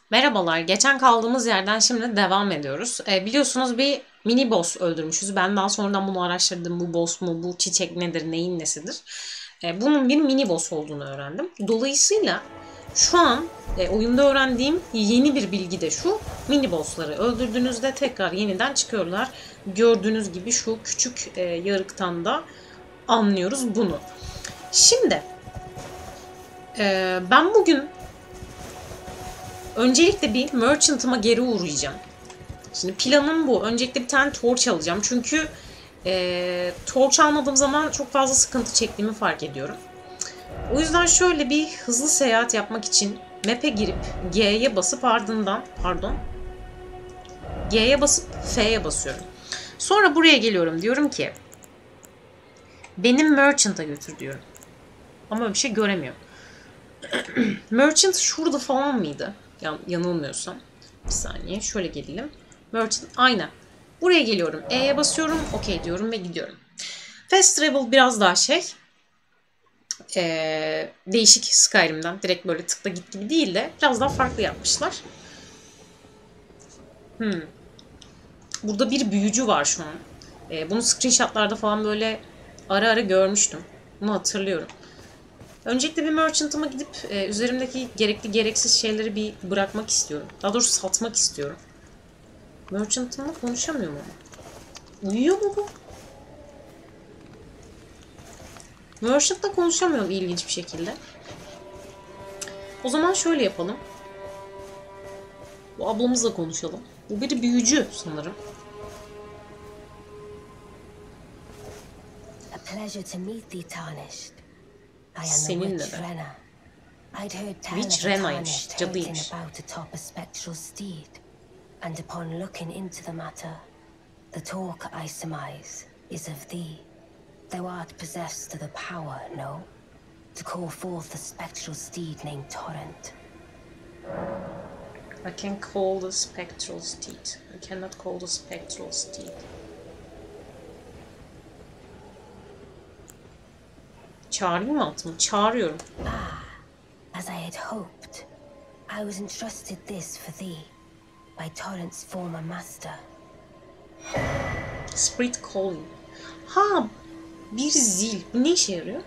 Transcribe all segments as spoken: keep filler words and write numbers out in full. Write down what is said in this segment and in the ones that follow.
Merhabalar. Geçen kaldığımız yerden şimdi devam ediyoruz. E, biliyorsunuz bir mini boss öldürmüşüz. Ben daha sonradan bunu araştırdım. Bu boss mu, bu çiçek nedir, neyin nesidir? E, bunun bir mini boss olduğunu öğrendim. Dolayısıyla şu an e, oyunda öğrendiğim yeni bir bilgi de şu. Mini bossları öldürdüğünüzde tekrar yeniden çıkıyorlar. Gördüğünüz gibi şu küçük e, yarıktan da anlıyoruz bunu. Şimdi e, ben bugün öncelikle bir merchant'ıma geri uğrayacağım. Şimdi planım bu. Öncelikle bir tane torch alacağım. Çünkü e, torch almadığım zaman çok fazla sıkıntı çektiğimi fark ediyorum. O yüzden şöyle bir hızlı seyahat yapmak için map'e girip G'ye basıp ardından pardon G'ye basıp F'ye basıyorum. Sonra buraya geliyorum. Diyorum ki benim merchant'a götür diyorum. Ama öyle bir şey göremiyorum. Merchant şurada falan mıydı? Yan, yanılmıyorsam. Bir saniye. Şöyle gelelim. Merchant aynen. Buraya geliyorum. E'ye basıyorum. Okey diyorum ve gidiyorum. Fast travel biraz daha şey. Ee, değişik Skyrim'den. Direkt böyle tıkla git gibi değil de biraz daha farklı yapmışlar. Hmm. Burada bir büyücü var şu an. Ee, bunu screenshotlarda falan böyle ara ara görmüştüm. Bunu hatırlıyorum. Öncelikle bir merchant'ıma gidip e, üzerimdeki gerekli gereksiz şeyleri bir bırakmak istiyorum. Daha doğrusu satmak istiyorum. Merchant'ımla konuşamıyor mu? Uyuyor mu bu? Merchant'la konuşamıyorum ilginç bir şekilde. O zaman şöyle yapalım. Bu ablamızla konuşalım. Bu biri büyücü sanırım. A pleasure to meet thee, Tarnished. I am the Seninle witch de. Rena. I'd heard tell Witch of a Rena'ymış, Tarnished hurting cadıymış. about atop a spectral steed, and upon looking into the matter, the talk I surmise is of thee. Thou art possessed of the power, no, to call forth a spectral steed named Torrent. I can call the spectral steed. I cannot call the spectral steed. Çağırayım mı atımı? Çağırıyorum. As I had hoped, I was entrusted this for thee by Torrent's former master. Spirit calling. Ha, bir zil. Bu ne işe yarıyor?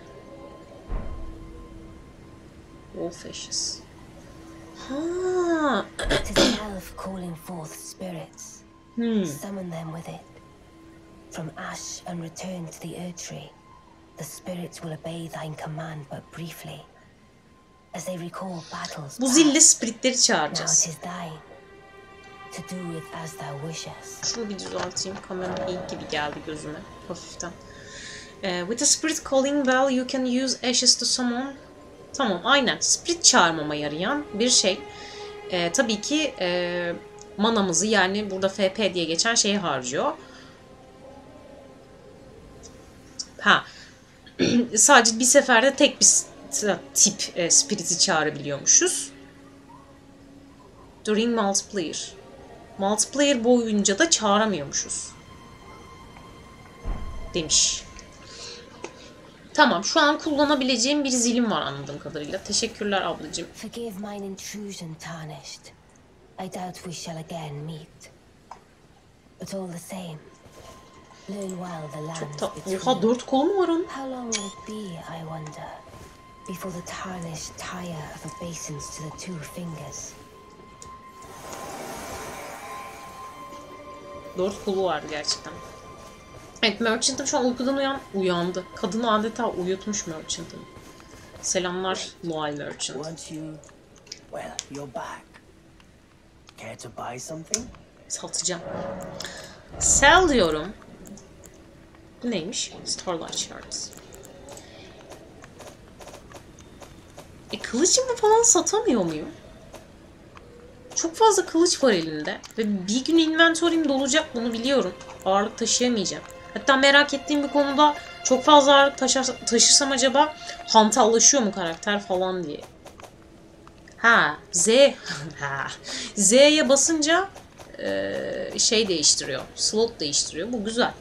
Wolf ashes. Ha. It is an elf calling forth spirits. Hmm. Summon them with it. From ash and return to the Erd Tree, the spirits will obey thine command but briefly. As they recall battles Bu zille past, spiritleri now it çağıracağız. is thine to do with as thou wishest. Şunu bir düzelteyim. Kamera iyi gibi geldi gözüme. Hafiften. Ee, with a spirit calling bell you can use ashes to summon. Tamam, aynen. Spirit çağırmama yarayan bir şey. Ee, tabii ki e, manamızı, yani burada F P diye geçen şeyi harcıyor. Ha. Sadece bir seferde tek bir tip e, spirit'i çağırabiliyormuşuz. During multiplayer. Multiplayer boyunca da çağıramıyormuşuz. Demiş. Tamam, şu an kullanabileceğim bir zilim var anladığım kadarıyla. Teşekkürler ablacığım. Forgive mine intrusion, Tarnished. I doubt we shall again meet. But all the same, learn well the lands Çok tatlı. between. Oha, dört kolu mu var onun? How long will it be, I wonder, before the Tarnished tire of obeisance to the two fingers? Dört kolu vardı gerçekten. Evet, Merchant'ım şu an uykudan uyan, uyandı. Kadını adeta uyutmuş Merchant'ım. Selamlar Loyal Merchant. Once you, well, you're back. Care to buy something? Satacağım. Sell diyorum. Bu neymiş? Starlight Shards. E kılıcımı falan satamıyor muyum? Çok fazla kılıç var elimde. Ve bir gün inventory'im dolacak, bunu biliyorum. Ağırlık taşıyamayacağım. Hatta merak ettiğim bir konuda çok fazla ağırlık taşır, taşırsam acaba hantallaşıyor mu karakter falan diye. Ha, Z. Ha. Z'ye basınca e, şey değiştiriyor. Slot değiştiriyor. Bu güzel.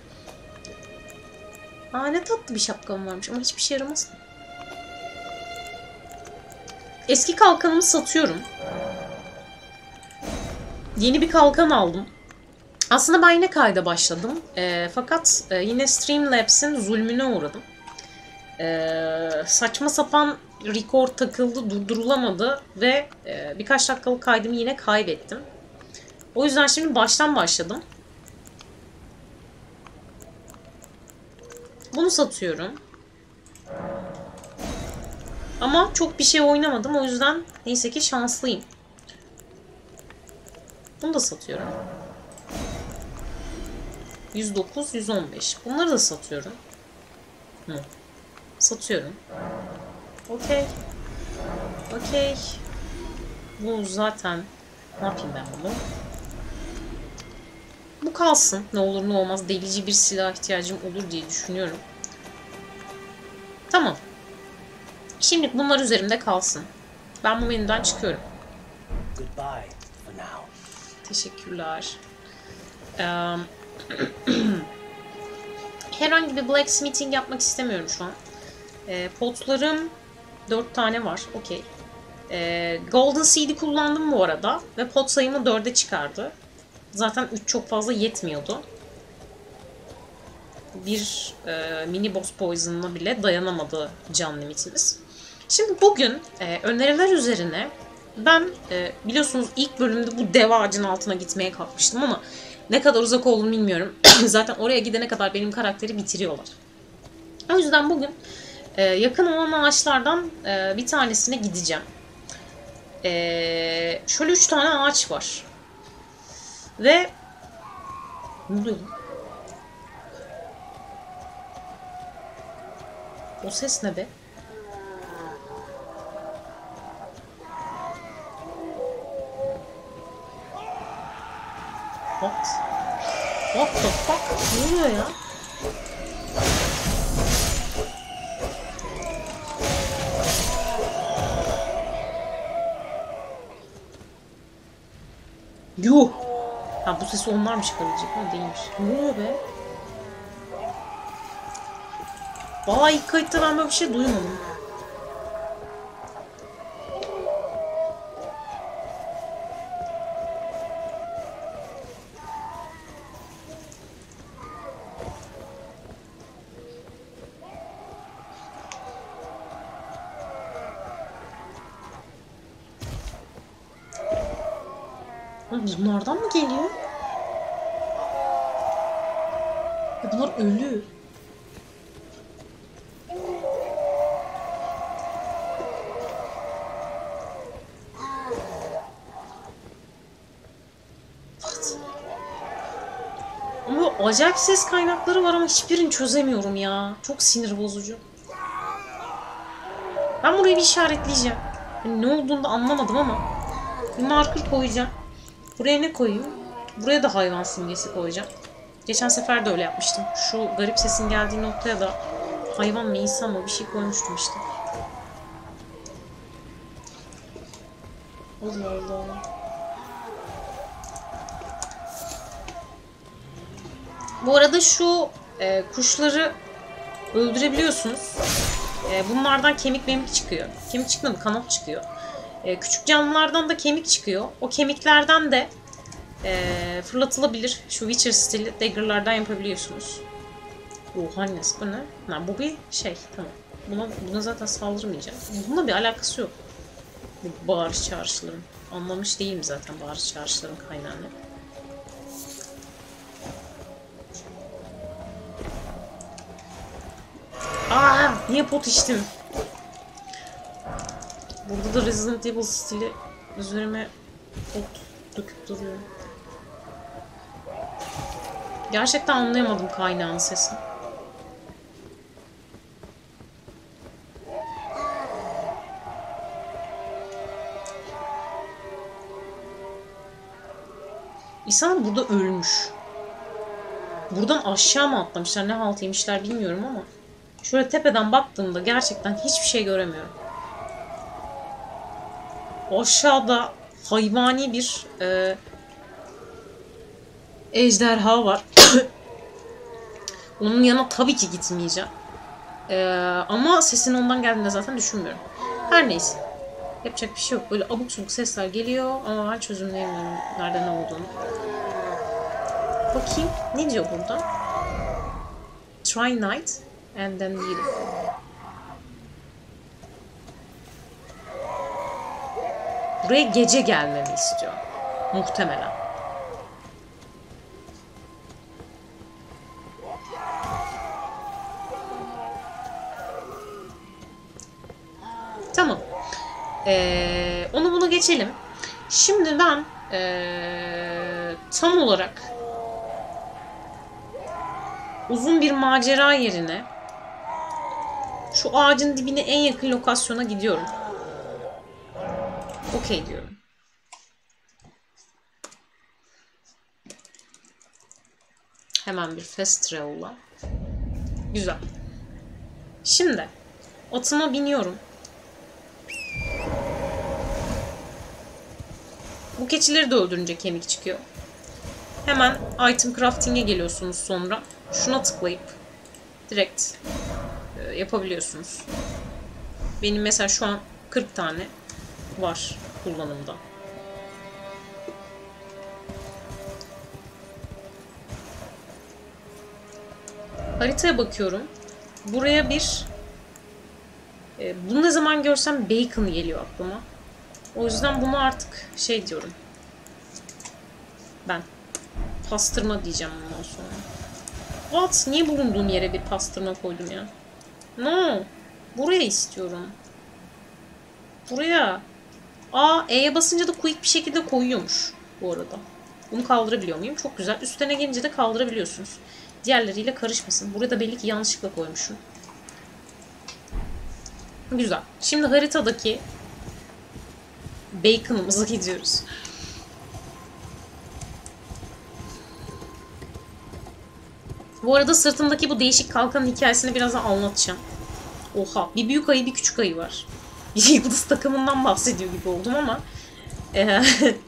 Aa, ne tatlı bir şapkam varmış ama hiçbir şey yaramaz. Eski kalkanımı satıyorum. Yeni bir kalkan aldım. Aslında ben yine kayda başladım. E, fakat e, yine Streamlabs'in zulmüne uğradım. E, saçma sapan record takıldı, durdurulamadı ve e, birkaç dakikalık kaydımı yine kaybettim. O yüzden şimdi baştan başladım. Bunu satıyorum. Ama çok bir şey oynamadım. O yüzden neyse ki şanslıyım. Bunu da satıyorum. yüz dokuz, yüz on beş. Bunları da satıyorum. Hı. Satıyorum. Okey. Okey. Bu zaten... Ne yapayım ben bunu? Bu kalsın. Ne olur ne olmaz. Delici bir silah ihtiyacım olur diye düşünüyorum. Tamam. Şimdi bunlar üzerimde kalsın. Ben bu menüden çıkıyorum. Goodbye for now. Teşekkürler. Ee, herhangi bir blacksmithing yapmak istemiyorum şu an. Ee, potlarım dört tane var. Okey. Ee, Golden Seed'i kullandım bu arada. Ve pot sayımı dörde çıkardı. Zaten üç çok fazla yetmiyordu. Bir e, mini boss poison'la bile dayanamadı can limitimiz. Şimdi bugün e, öneriler üzerine ben e, biliyorsunuz ilk bölümde bu dev ağacın altına gitmeye kalkmıştım ama ne kadar uzak olduğunu bilmiyorum. Zaten oraya gidene kadar benim karakteri bitiriyorlar. O yüzden bugün e, yakın olan ağaçlardan e, bir tanesine gideceğim. E, şöyle üç tane ağaç var. Ve ne oluyor? O ses ne be? What? What the fuck? Ne oluyor ya? Yuh! Ha bu sesi onlar mı çıkarabilecek ama değilmiş. Ne oluyor be? Vallahi ilk kayıtta ben böyle bir şey duymadım. Bunlardan mı geliyor? Ya bunlar ölü. Ama acayip ses kaynakları var ama hiçbirini çözemiyorum ya. Çok sinir bozucu. Ben burayı bir işaretleyeceğim. Yani ne olduğunu da anlamadım ama bir marker koyacağım. Buraya ne koyayım? Buraya da hayvan simgesi koyacağım. Geçen sefer de öyle yapmıştım. Şu garip sesin geldiği noktaya da hayvan mı insan mı bir şey koymuştum işte. Allah Allah. Bu arada şu e, kuşları öldürebiliyorsunuz. E, bunlardan kemik memik çıkıyor. Kemik çıkmadı, kanat çıkıyor. E, küçük canlılardan da kemik çıkıyor. O kemiklerden de e, fırlatılabilir. Şu Witcher stili dagger'lardan yapabiliyorsunuz. Ruhannes bu ne? Ha, bu bir şey. Tamam. Buna, buna zaten saldırmayacağım. Bununla bir alakası yok. Bu bağırış çağrışların. Anlamış değilim zaten bağırış çağrışların kaynağını. Aa, niye pot içtim? Burada da Resident Evil stili üzerime pot döküp duruyor. Gerçekten anlayamadım kaynağın sesini. İnsan burada ölmüş. Buradan aşağı mı atlamışlar, ne halt yemişler bilmiyorum ama şöyle tepeden baktığımda gerçekten hiçbir şey göremiyorum. Aşağıda hayvani bir e, ejderha var. Onun yanına tabii ki gitmeyeceğim. E, ama sesin ondan geldiğini zaten düşünmüyorum. Her neyse. Yapacak bir şey yok. Böyle abuk subuk sesler geliyor ama ben çözümleyemiyorum nerede ne olduğunu. Bakayım. Ne diyor burada? Try night and then beautiful. Buraya gece gelmemi istiyor. Muhtemelen. Tamam. Ee, onu bunu geçelim. Şimdi ben ee, tam olarak uzun bir macera yerine şu ağacın dibine en yakın lokasyona gidiyorum. Okey diyorum. Hemen bir fast travel'la. Güzel. Şimdi atıma biniyorum. Bu keçileri de öldürünce kemik çıkıyor. Hemen item crafting'e geliyorsunuz sonra. Şuna tıklayıp direkt e, yapabiliyorsunuz. Benim mesela şu an kırk tane var kullanımda. Haritaya bakıyorum. Buraya bir e, bunu ne zaman görsem bacon geliyor aklıma. O yüzden bunu artık şey diyorum. Ben pastırma diyeceğim bundan sonra. What? Niye bulunduğum yere bir pastırma koydum ya? No. Buraya istiyorum. Buraya. Aa, E'ye basınca da quick bir şekilde koyuyormuş bu arada. Bunu kaldırabiliyor muyum? Çok güzel. Üstlerine gelince de kaldırabiliyorsunuz. Diğerleriyle karışmasın. Burada belli ki yanlışlıkla koymuşum. Güzel. Şimdi haritadaki bacon'ımıza gidiyoruz. Bu arada sırtımdaki bu değişik kalkanın hikayesini birazdan anlatacağım. Oha. Bir büyük ayı bir küçük ayı var. Bir yıldız takımından bahsediyor gibi oldum ama e,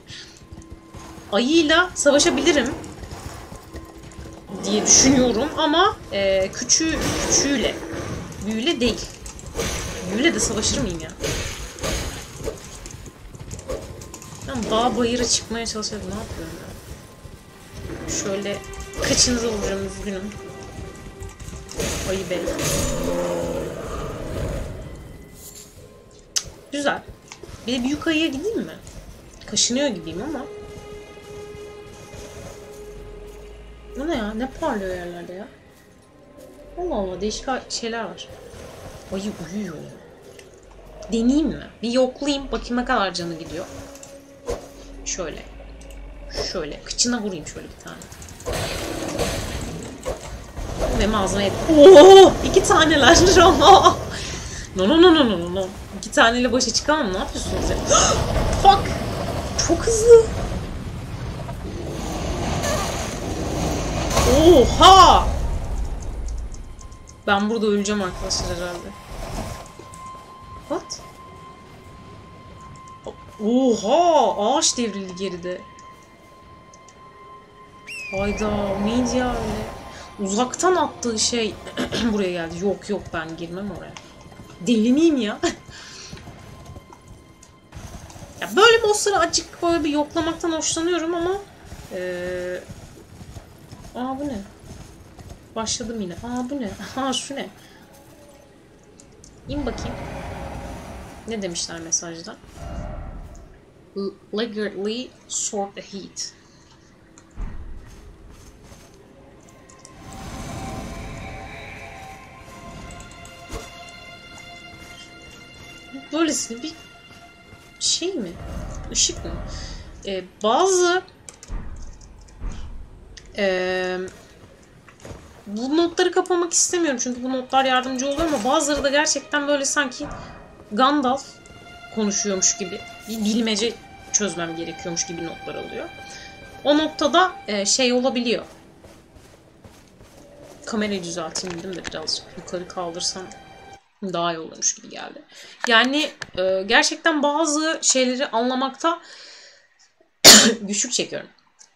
ayıyla savaşabilirim diye düşünüyorum ama e, küçüğü, küçüğüyle büyüyle değil. Büyüyle de savaşır mıyım ya? Ben dağ bayıra çıkmaya çalışıyorum. Ne yapıyorum ya? Şöyle kaçınıza vuracağım, üzgünüm. Ayı bey. Güzel. Bir de büyük ayıya gideyim mi? Kaşınıyor gibiyim ama. Bu ne ya? Ne parlıyor yerlerde ya? Allah Allah, değişik şeyler var. Ayı uyuyor ya. Deneyeyim mi? Bir yoklayayım. Bakayım ne kadar canı gidiyor. Şöyle. Şöyle. Kıçına vurayım şöyle bir tane. Ve ağzına yedi. Oo! İki taneler. No no no no no no. İki taneyle başa çıkamam. Ne yapıyorsunuz ya? Fuck! Çok hızlı. Oha! Ben burada öleceğim arkadaşlar herhalde. What? Oha! Ağaç devrildi geride. Hayda, o neydi ya öyle? Uzaktan attığı şey buraya geldi. Yok yok, ben girmem oraya. Deli miyim ya? Ya böyle bossları açık böyle bir yoklamaktan hoşlanıyorum ama ee... Aa bu ne? Başladım yine. Aa bu ne? Aa şu ne? İn bakayım. Ne demişler mesajda? Legally sort the heat. Böylesine bir şey mi? Işık mı? Ee, bazı ee, bu notları kapamak istemiyorum çünkü bu notlar yardımcı oluyor ama bazıları da gerçekten böyle sanki Gandalf konuşuyormuş gibi bir bilmece çözmem gerekiyormuş gibi notlar alıyor. O noktada e, şey olabiliyor. Kamerayı düzelteyim dedim de birazcık yukarı kaldırsam daha iyi olurmuş gibi geldi. Yani e, gerçekten bazı şeyleri anlamakta güçlük çekiyorum.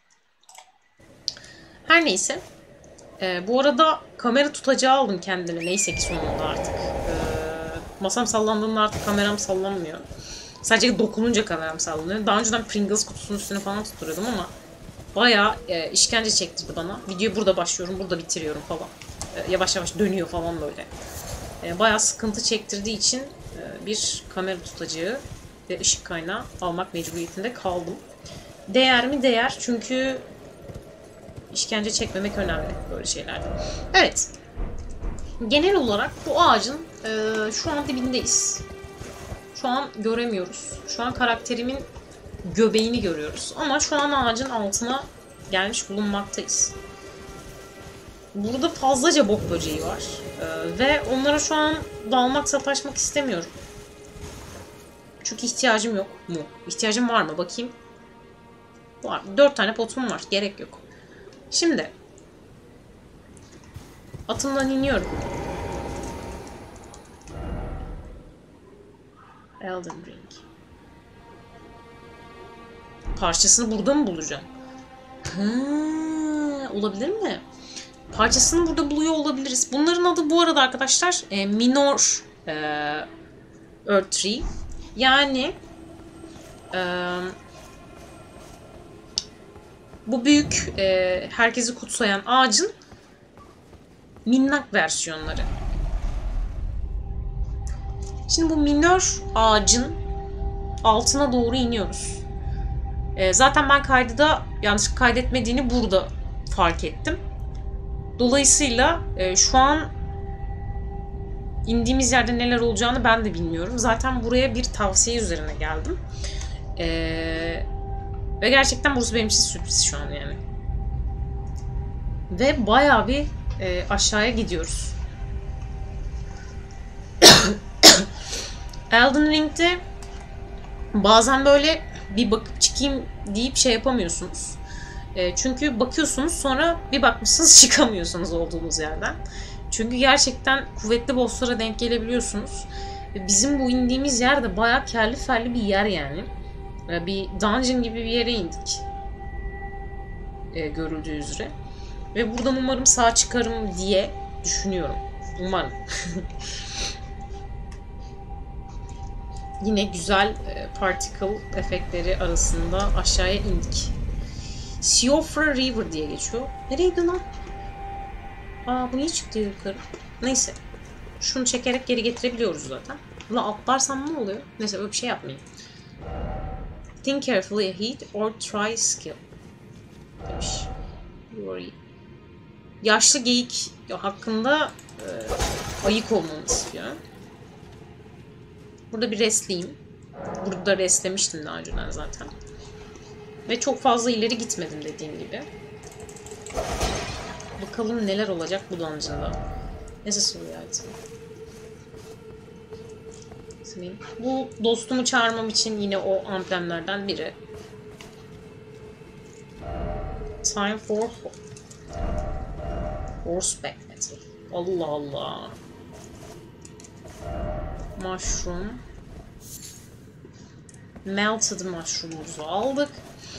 Her neyse. E, bu arada kamera tutacağı aldım kendime. Neyse ki sonunda artık. E, masam sallandığında artık kameram sallanmıyor. Sadece dokununca kameram sallanıyor. Daha önceden Pringles kutusunun üstüne falan tutturuyordum ama bayağı e, işkence çektirdi bana. Videoyu burada başlıyorum, burada bitiriyorum falan. E, yavaş yavaş dönüyor falan böyle. E, bayağı sıkıntı çektirdiği için e, bir kamera tutacağı ve ışık kaynağı almak mecburiyetinde kaldım. Değer mi? Değer. Çünkü işkence çekmemek önemli böyle şeylerde. Evet. Genel olarak bu ağacın e, şu an dibindeyiz. Şu an göremiyoruz. Şu an karakterimin göbeğini görüyoruz. Ama şu an ağacın altına gelmiş bulunmaktayız. Burada fazlaca bok böceği var. Ee, ve onlara şu an dalmak, sataşmak istemiyorum. Çünkü ihtiyacım yok mu? İhtiyacım var mı? Bakayım. Var. Dört tane potum var. Gerek yok. Şimdi atımdan iniyorum. Elden Ring. Parçasını burada mı bulacağım? Ha, olabilir mi? Parçasını burada buluyor olabiliriz. Bunların adı bu arada arkadaşlar e, Minor e, Earth Tree. Yani e, bu büyük e, herkesi kutsayan ağacın minnak versiyonları. Şimdi bu minör ağacın altına doğru iniyoruz. E, zaten ben kaydı da yanlış kaydetmediğini burada fark ettim. Dolayısıyla e, şu an indiğimiz yerde neler olacağını ben de bilmiyorum. Zaten buraya bir tavsiye üzerine geldim. E, ve gerçekten burası benim için sürpriz şu an yani. Ve bayağı bir e, aşağıya gidiyoruz. Elden Ring'de bazen böyle bir bakıp çıkayım deyip şey yapamıyorsunuz. E, çünkü bakıyorsunuz sonra bir bakmışsınız çıkamıyorsunuz olduğunuz yerden. Çünkü gerçekten kuvvetli bosslara denk gelebiliyorsunuz. Ve bizim bu indiğimiz yer de bayağı kerli ferli bir yer yani. E, bir dungeon gibi bir yere indik. E, görüldüğü üzere. Ve buradan umarım sağ çıkarım diye düşünüyorum. Umarım. Yine güzel e, particle efektleri arasında aşağıya indik. Siofra River diye geçiyor. Nereydi lan? Aa bu niye çıktı yukarı? Neyse. Şunu çekerek geri getirebiliyoruz zaten. Buna atlarsam ne oluyor? Neyse böyle bir şey yapmayayım. Think carefully ahead or try skill. Demiş. Worry. Yaşlı geyik hakkında e, ayık olmamı istiyor. Burada bir restleyeyim. Burada restlemiştim daha önceden zaten. Ve çok fazla ileri gitmedim dediğim gibi. Bakalım neler olacak bu dungeon'da. Necessary item. Bu dostumu çağırmam için yine o amblemlerden biri. Time for horseback metal. Allah Allah. Mushroom. Melted mushroom'umuzu aldık.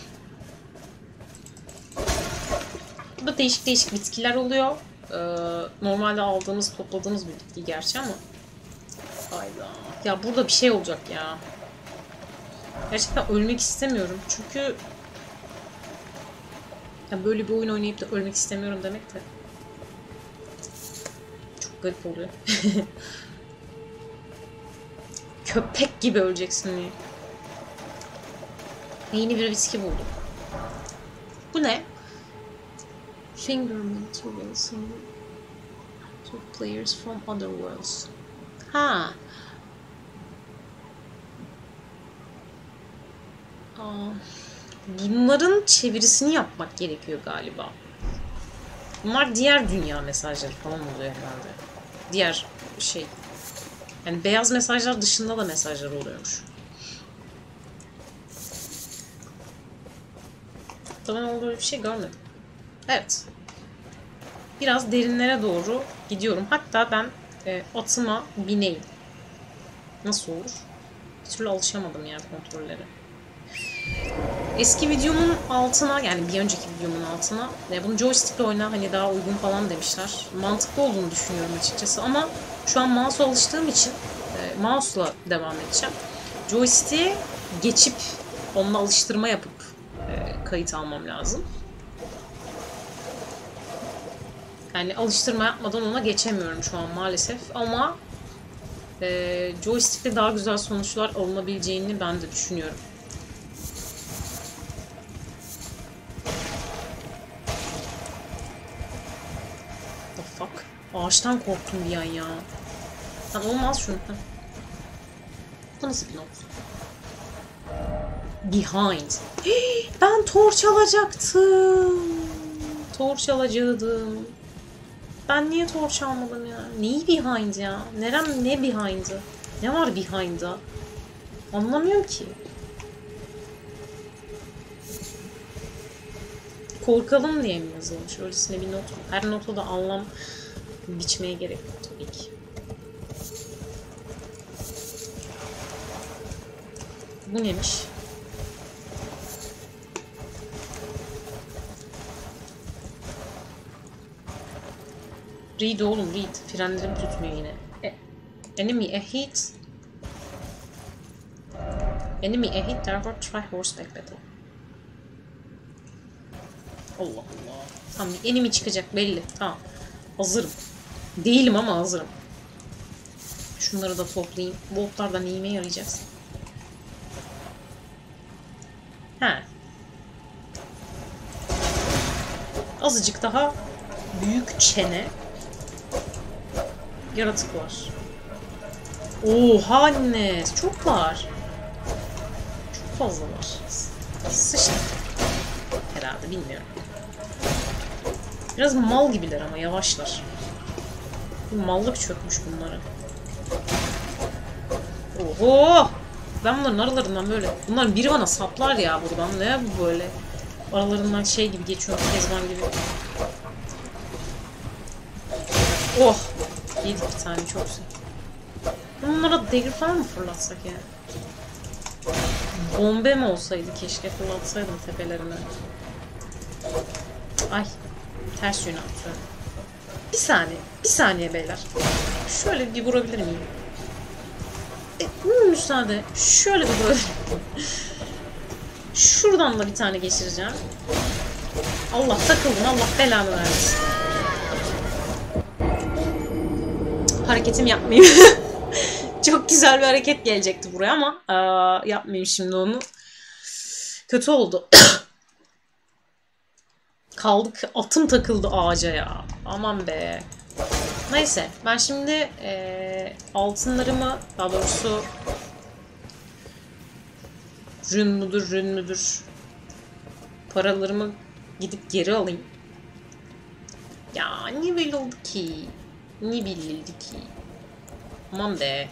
Burada değişik değişik bitkiler oluyor. Ee, normalde aldığımız, topladığımız bir bitki gerçi ama. Hayda. Ya burada bir şey olacak ya. Gerçekten ölmek istemiyorum. Çünkü ya böyle bir oyun oynayıp da ölmek istemiyorum demek de çok garip oluyor. Köpek gibi öleceksin diye. Yeni bir bitki buldum. Bu ne? Fingermint reveals to players from other worlds. Ha. Aa, bunların çevirisini yapmak gerekiyor galiba. Bunlar diğer dünya mesajları falan oluyor herhalde. Diğer şey. Yani beyaz mesajlar dışında da mesajlar oluyormuş. Ben öyle bir şey görmedim. Evet. Biraz derinlere doğru gidiyorum. Hatta ben e, atıma bineyim. Nasıl olur? Bir türlü alışamadım yani kontrollere. Eski videomun altına, yani bir önceki videomun altına e, bunu joystick'le oyna hani daha uygun falan demişler. Mantıklı olduğunu düşünüyorum açıkçası ama şu an mouse'a alıştığım için e, mouse'la devam edeceğim. joystick'e geçip onunla alıştırma yapıp e, kayıt almam lazım. Yani alıştırma yapmadan ona geçemiyorum şu an maalesef. Ama e, joystick'te daha güzel sonuçlar alınabileceğini ben de düşünüyorum. The fuck? Ağaçtan korktum bir an ya. Lan olmaz şunu. Bu nasıl bir not? Behind. Hii, ben torç alacaktım. Torç alacaktım. Ben niye torç almadım ya? Neyi behind ya? Nerem ne behind'ı? Ne var behind'da? Anlamıyorum ki. Korkalım diye mi yazılmış? Öylesine bir not. Her nota da anlam biçmeye gerek yok tabii ki. Bu neymiş? Read oğlum read. Frenlerim tutmuyor yine. E, enemy ahead. Enemy ahead, therefore try horseback battle. Allah Allah. Tamam bir enemy çıkacak belli. Tamam. Hazırım. Değilim ama hazırım. Şunları da toplayayım. Bu otlardan neyime yarayacaksın? He. Azıcık daha büyük çene yaratık var. Oha anne. Çok var. Çok fazla var. Sıçtık. Herhalde bilmiyorum. Biraz mal gibiler ama yavaşlar. Mallık çökmüş bunlara. Oho! Ben bunların aralarından böyle... Bunların biri bana saplar ya buradan. Ne bu böyle? Aralarından şey gibi geçiyor. Kezban gibi. Oh! Yedik bir tane çok güzel. Bunlara dagger falan mı fırlatsak ya? Bombe mi olsaydı keşke fırlatsaydım tepelerine. Ay. Ters yöne attı. Bir saniye. Bir saniye beyler. Şöyle bir vurabilir miyim? E, müsaade. Şöyle bir vurabilir miyim? Şuradan da bir tane geçireceğim. Allah takıldım. Allah belanı versin. Hareketimi yapmayayım. Çok güzel bir hareket gelecekti buraya ama aa, yapmayayım şimdi onu. Kötü oldu. Kaldık. Atım takıldı ağaca ya. Aman be. Neyse. Ben şimdi e, altınlarımı, daha doğrusu rün müdür, rün müdür paralarımı gidip geri alayım. Ya niye böyle oldu ki? Niye bilildi ki? Aman be.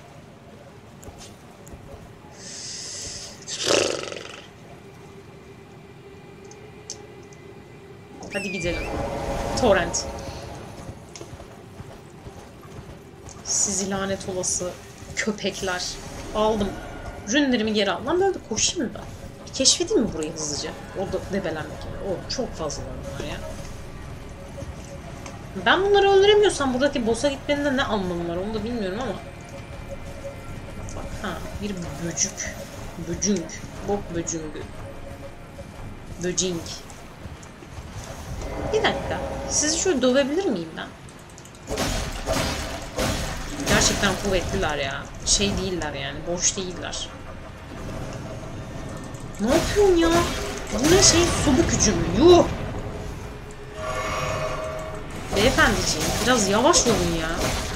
Hadi gidelim. Torrent. Sizi lanet olası köpekler. Aldım. Ürünlerimi geri al. Lan böyle de koşayım mı ben? Bir keşfedeyim mi burayı hızlıca? O da debelenmek gibi. O çok fazla var ya. Ben bunları öldüremiyorsam buradaki boss'a gitmenin de ne anlamı var onu da bilmiyorum ama. Bak ha bir böcük. Böcünk. Bok böcüngü. Böcink. Bir dakika. Sizi şöyle dövebilir miyim ben? Gerçekten kuvvetliler ya. Şey değiller yani. Boş değiller. Ne yapıyorsun ya? Bu ne şey? Subuk hücumu. Yuh! Beyefendiciğim biraz yavaş olun ya.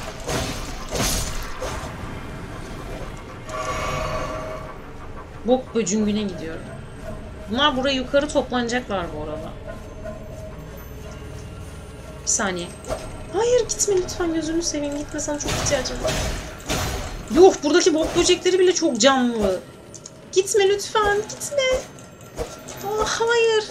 Bok böcüngüne gidiyorum. Bunlar buraya yukarı toplanacaklar bu arada. Bir saniye. Hayır gitme lütfen gözünü seveyim. Gitme sana çok ihtiyacım var. Yok buradaki bok böcekleri bile çok canlı. Gitme lütfen gitme. Oh, hayır.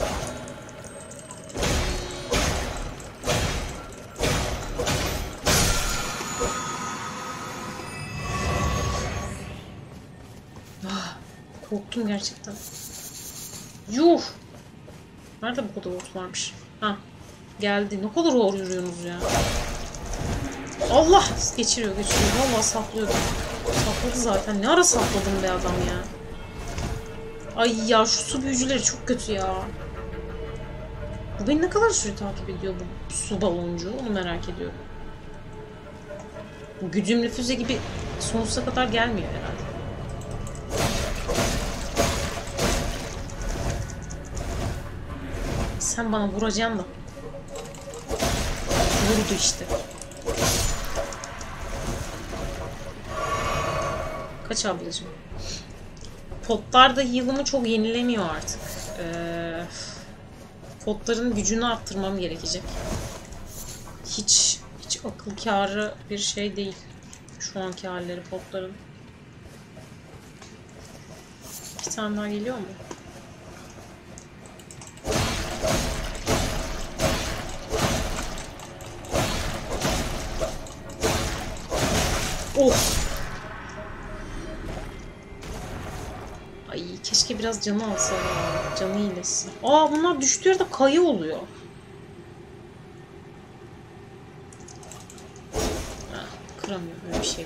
Ah, korktum gerçekten. Yuh. Nerede bu kadar ot varmış? Ha. Geldi. Ne kadar hor yürüyorsunuz ya. Allah! Geçiriyor, geçiriyor. Vallahi saplıyordum. Saplıyordum. sapladı zaten. Ne ara sapladın be adam ya. Ay ya şu su büyücüleri çok kötü ya. Bu beni ne kadar süre takip ediyor bu su baloncuğu, onu merak ediyorum. Bu güdümlü füze gibi sonsuza kadar gelmiyor herhalde. Sen bana vuracaksın da. Vurdu işte. Kaç ablacığım? Potlarda heal'ımı çok yenilemiyor artık. Ee, potların gücünü arttırmam gerekecek. Hiç hiç akıl kârı bir şey değil. Şu anki halleri potların. İki tane daha geliyor mu? Of! Ay keşke biraz canı alsa ya. Canı iyilesin. Aa bunlar düştüğü yerde kayı oluyor. Ha, kıramıyorum öyle bir şey.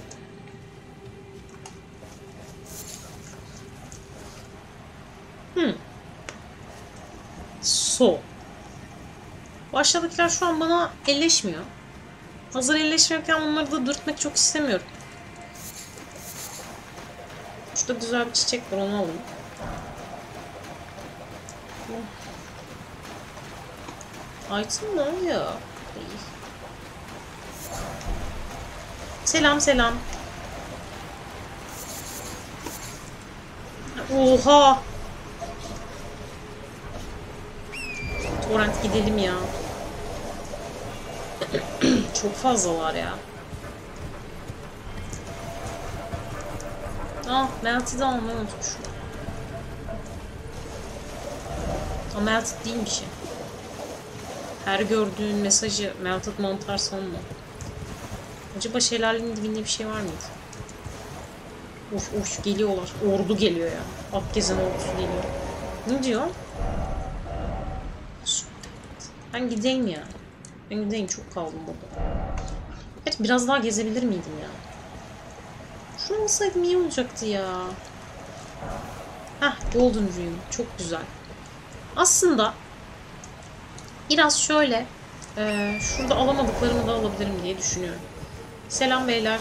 Hmm. So. Baştakiler şu an bana elleşmiyor. Hazır elleşmiyorken onları da dürtmek çok istemiyorum. Şurada güzel bir çiçek var, onu alayım. Item ne oluyor? Selam selam. Oha! Torrent gidelim ya. Çok fazlalar ya. Ah, Melt'i de almayı unutmuşum. O Melted değilmiş ya. Her gördüğün mesajı Melted mantar sanma. Acaba şelalenin dibinde bir şey var mıydı? Of of geliyorlar. Ordu geliyor ya. Akgezen ordusu geliyor. Ne diyor? Ben gideyim ya. Ben gideyim, çok kaldım burada. Evet biraz daha gezebilir miydim ya? Şunu alsaydım iyi olacaktı ya. Heh, Golden Rune. Çok güzel. Aslında biraz şöyle e, şurada alamadıklarımı da alabilirim diye düşünüyorum. Selam beyler.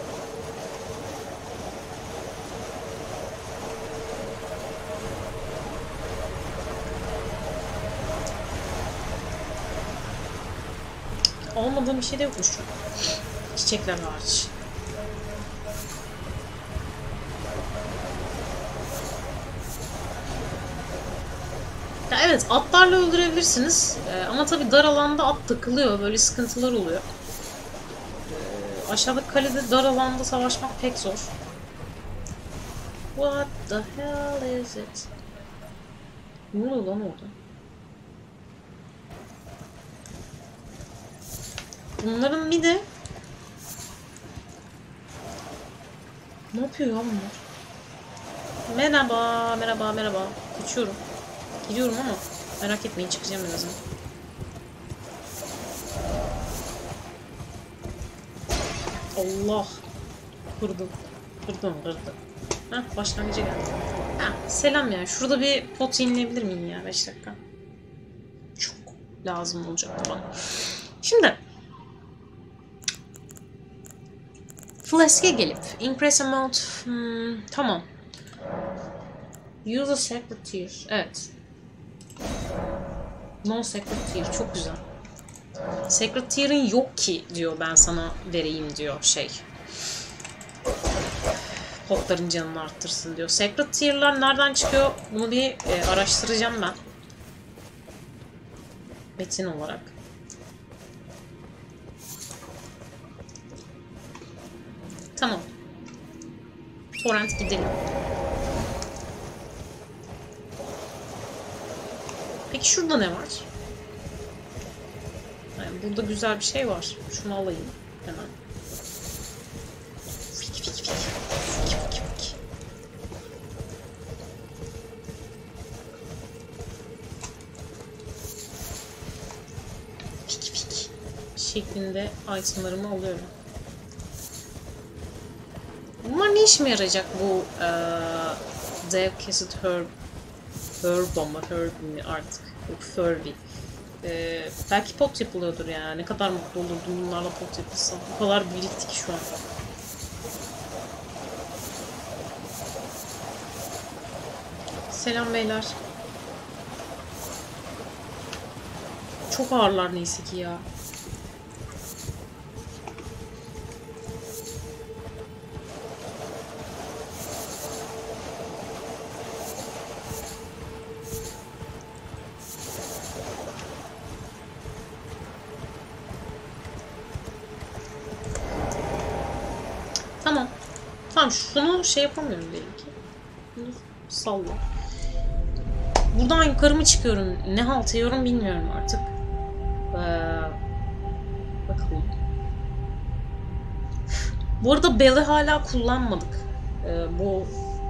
Almadığım bir şey de yokmuş. Çiçekler hariç. Ya evet, atlarla öldürebilirsiniz. Ee, ama tabii dar alanda at takılıyor. Böyle sıkıntılar oluyor. Ee, aşağıdaki kalede dar alanda savaşmak pek zor. What the hell is it? Ne oluyor lan orada? Bunların bir de ne yapıyor ya bunlar? Merhaba, merhaba, merhaba. Kaçıyorum. Gidiyorum ama merak etmeyin, çıkacağım birazdan. Allah. Kırdım. Kırdım, kırdım. Heh, başlangıca geldim. Heh, selam ya. Şurada bir pot yenilebilir miyim ya? beş dakika. Çok lazım olacaktı bana. Şimdi Flask'e gelip increase amount hmm, tamam. Use a sacred tear. Evet. No sacred tear. Çok güzel. Sacred tear'ın yok ki diyor, ben sana vereyim diyor şey. Potların canını arttırsın diyor. Sacred tear'lar nereden çıkıyor? Bunu bir e, araştıracağım ben. Metin olarak. Tamam. Torrent gidelim. Peki şurada ne var? Yani burada güzel bir şey var. Şunu alayım hemen. Fik fik fik. Fik fik fik. Fik fik. Şeklinde itemlarımı alıyorum. Bunlar ne işime yarayacak bu ee, Dev Kesit Herb Herb ama Herb mi artık? Yok Furby. Ee, belki pot yapılıyordur yani. Ne kadar mutlu olurdum bunlarla pot yapılsa. Bu kadar birikti ki şu an. Selam beyler. Çok ağırlar neyse ki ya. Tamam. Tamam şunu şey yapamıyorum diyelim ki. Bunu salla. Buradan yukarı mı çıkıyorum? Ne halt yiyorum bilmiyorum artık. Ee, bakalım. Bu arada Bell'i hala kullanmadık. Ee, bu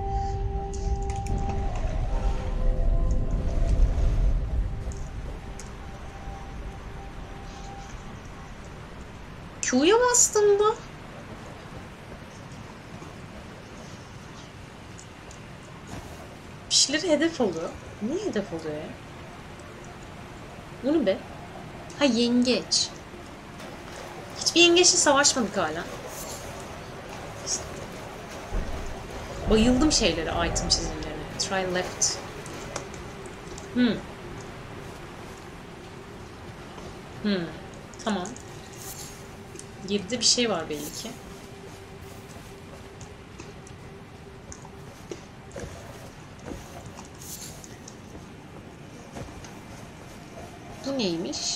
Q'ya bastığımda bir şeyleri hedef alıyor. Ne hedef alıyor ya? Bu ne be? Ha yengeç. Hiçbir yengeçle savaşmadık hala. Bayıldım şeylere, item çizimlerine. Try left. Hmm. Hmm. Tamam. Geride bir şey var belli ki. Bu neymiş?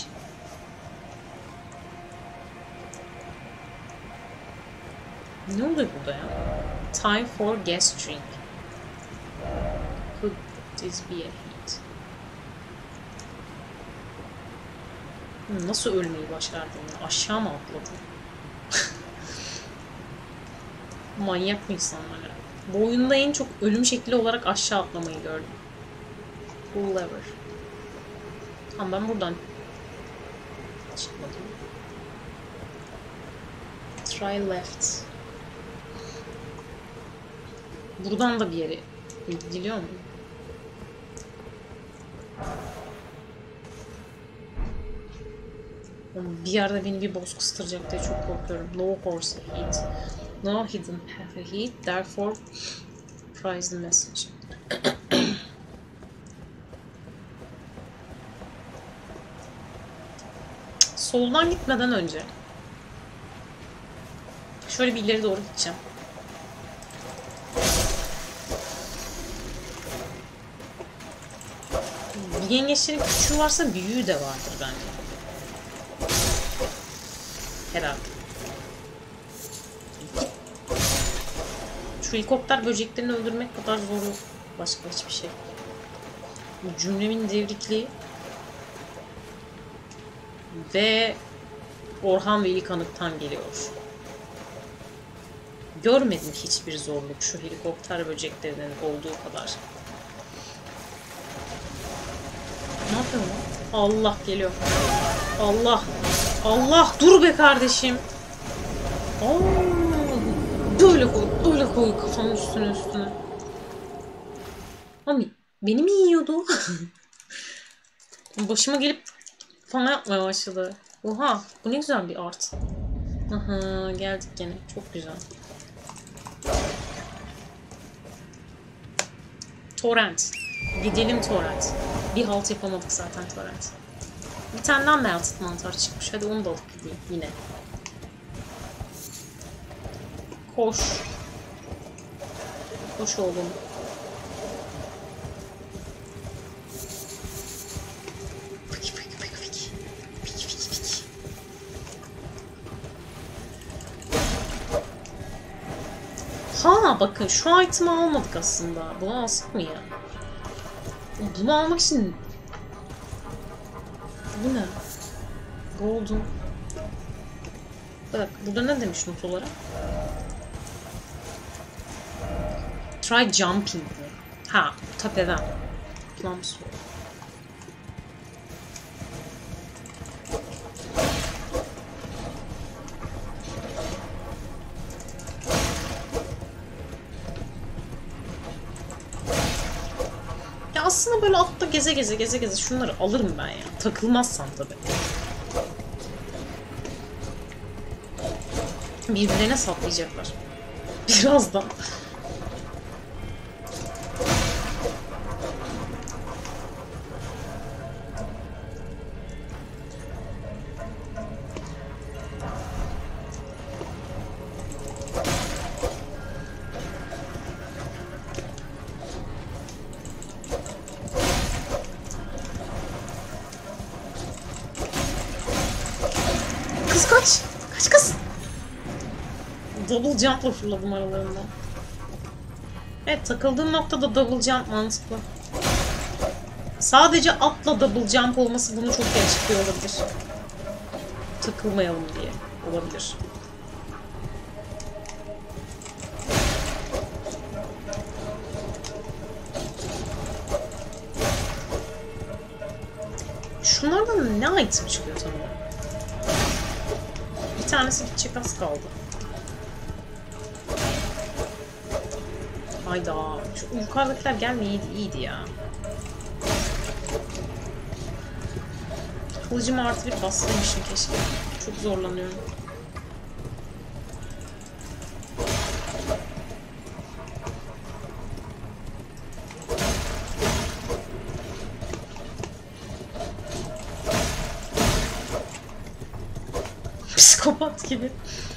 Ne oluyor burada ya? Time for guest drink. Could this be a hit? Nasıl ölmeyi başardım ya? Aşağı mı atladım? Manyak mı insanlar ya? Bu oyunda en çok ölüm şekli olarak aşağı atlamayı gördüm. Pull lever. Tamam ben buradan çıkmadım. Try left. Buradan da bir yere gidiliyor mu? Bir yerde beni bir boss kıstıracak diye çok korkuyorum. No horse heat. No hidden path heat. Therefore, prize the message. Soldan gitmeden önce şöyle bir ileri doğru gideceğim. Bir yengeçlerin küçüğü varsa büyüğü de vardır bence. Herhalde. Şu helikopter böceklerini öldürmek kadar zor yok. Başka hiçbir şey. Bu cümlemin devrikliği ve Orhan Veli kanıttan geliyor. Görmedim hiçbir zorluk şu helikopter böceklerinin olduğu kadar. Ne yapıyorum lan? Allah geliyor. Allah. Allah dur be kardeşim. Aa, böyle koy, böyle koy kafanın üstüne üstüne. Ama beni mi yiyordu? Başıma gelip falan yapmaya başladı. Oha bu ne güzel bir art. Aha geldik gene çok güzel. Torrent. Gidelim Torrent. Bir halt yapamadık zaten Torrent. Bir tane daha melted mantar çıkmış. Hadi onu da alıp gideyim yine. Koş. Koş oğlum. Peki peki peki peki. Peki peki peki. Ha bakın şu item'i almadık aslında. Bunu alsak mı ya? Bunu almak için... Bu ne? Golden. Bak burada ne demiş not olarak? Try jumping mi? Ha tepeden. Plum sword. Aslında böyle altta geze geze geze geze şunları alırım ben ya. Takılmazsam tabii. Birbirlerine saplayacaklar. Birazdan. Kız kaç! Kaç kız! Double jump'la fırladım aralarından. Evet, takıldığım noktada double jump mantıklı. Sadece atla double jump olması bunu çok iyi açıklıyor olabilir. Takılmayalım diye olabilir. Şunlardan ne item çıkıyor tam olarak? Bir tanesi gidecek, az kaldı. Hayda. Şu yukarıdakiler gelmeyeydi, iyiydi ya. Kılıcımı artı bir bastırmışım keşke. Çok zorlanıyorum. Psikopat gibi.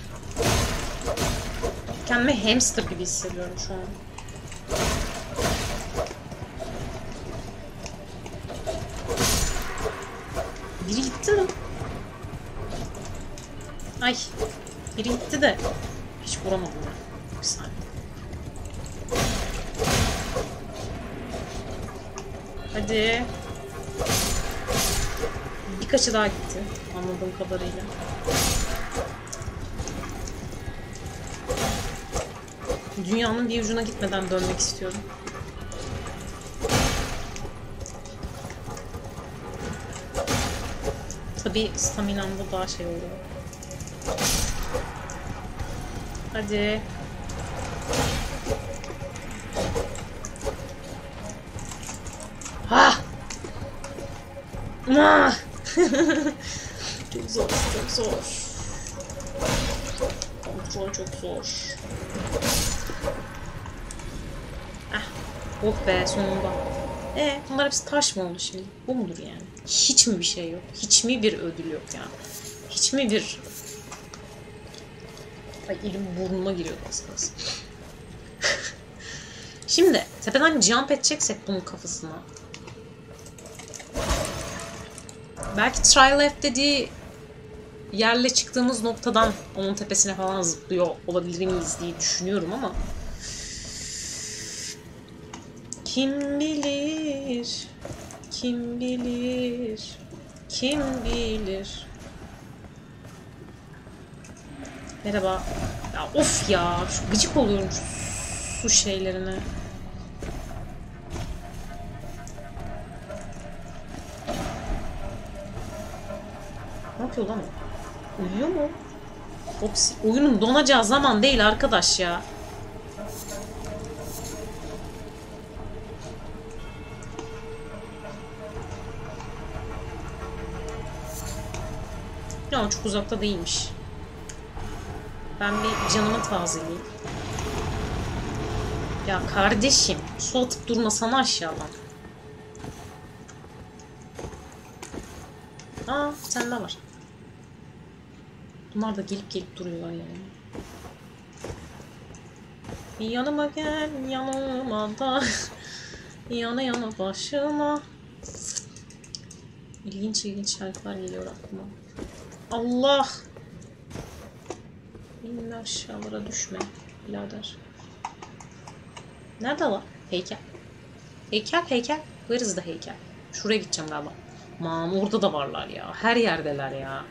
Kendimi hamster gibi hissediyorum şu an. Biri gitti mi? Ay. Biri gitti de hiç vuramadım ben. Bir saniye. Hadi. Birkaçı daha gitti. Anladığım kadarıyla. Dünyanın bir ucuna gitmeden dönmek istiyorum. Tabii staminamda daha şey oluyor. Hadi. Ah! Ah! Çok zor, çok zor. Kontrol çok zor. Ah, oh be sonunda. E, bunlar hepsi taş mı oldu şimdi? Bu mudur yani? Hiç mi bir şey yok? Hiç mi bir ödül yok yani? Hiç mi bir... Ay, elim burnuma giriyor az kalsın. Şimdi tepeden jump edeceksek bunun kafasına. Belki Try Left dediği yerle çıktığımız noktadan onun tepesine falan zıplıyor olabilir miyiz diye düşünüyorum ama kim bilir, kim bilir, kim bilir. Merhaba. Ya of ya, şu gıcık oluyorum şu su şeylerine. Ne yapıyor lan o? Uyuyor mu? Ops, oyunun donacağı zaman değil arkadaş ya. Ya çok uzakta değilmiş. Ben bir canımı tazeleyeyim. Ya kardeşim, su atıp durmasana aşağıdan. Aa, bir tane daha var. Bunlar da gelip gelip duruyorlar yani. Yanıma gel, yanıma da. Yana yana başıma. İlginç ilginç şarkılar geliyor aklıma. Allah! İnme aşağılara düşme birader. Nerede lan? Heykel. Heykel heykel. Where is the heykel? Şuraya gideceğim galiba. Aman orada da varlar ya. Her yerdeler ya.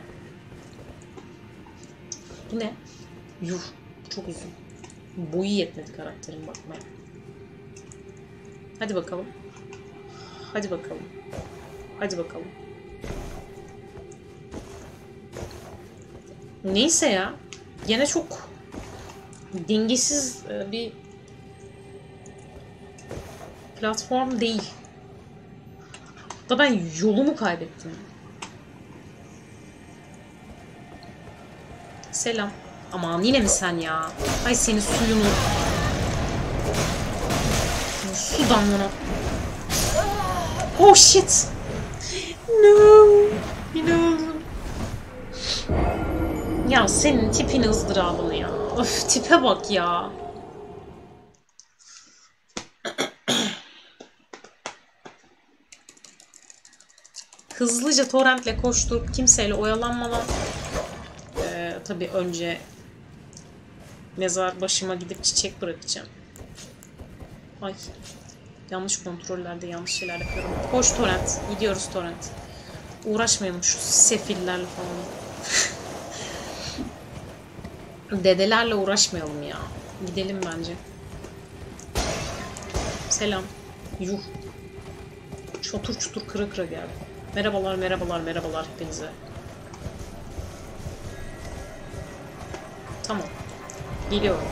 Bu ne? Yuh. Çok uzun. Boyu yetmedi karakterin bakmaya. Hadi bakalım. Hadi bakalım. Hadi bakalım. Neyse ya. Yine çok dengesiz bir platform değil. Da ben yolumu kaybettim. Selam. Aman yine mi sen ya? Ay senin suyunu. Su damlana. Oh shit. No. Yine öldüm. Ya senin tipini ızdırabını ya. Öf tipe bak ya. Hızlıca torrentle koşturup kimseyle oyalanmadan ee, tabii önce mezar başıma gidip çiçek bırakacağım. Ay. Yanlış kontrollerde yanlış şeyler yapıyorum. Koş torrent. Gidiyoruz torrent. Uğraşmayalım şu sefillerle falan. Dedelerle uğraşmayalım ya. Gidelim bence. Selam. Yuh. Çotur çutur kıra kıra geldi. Merhabalar merhabalar merhabalar hepinize. Tamam. Geliyorum.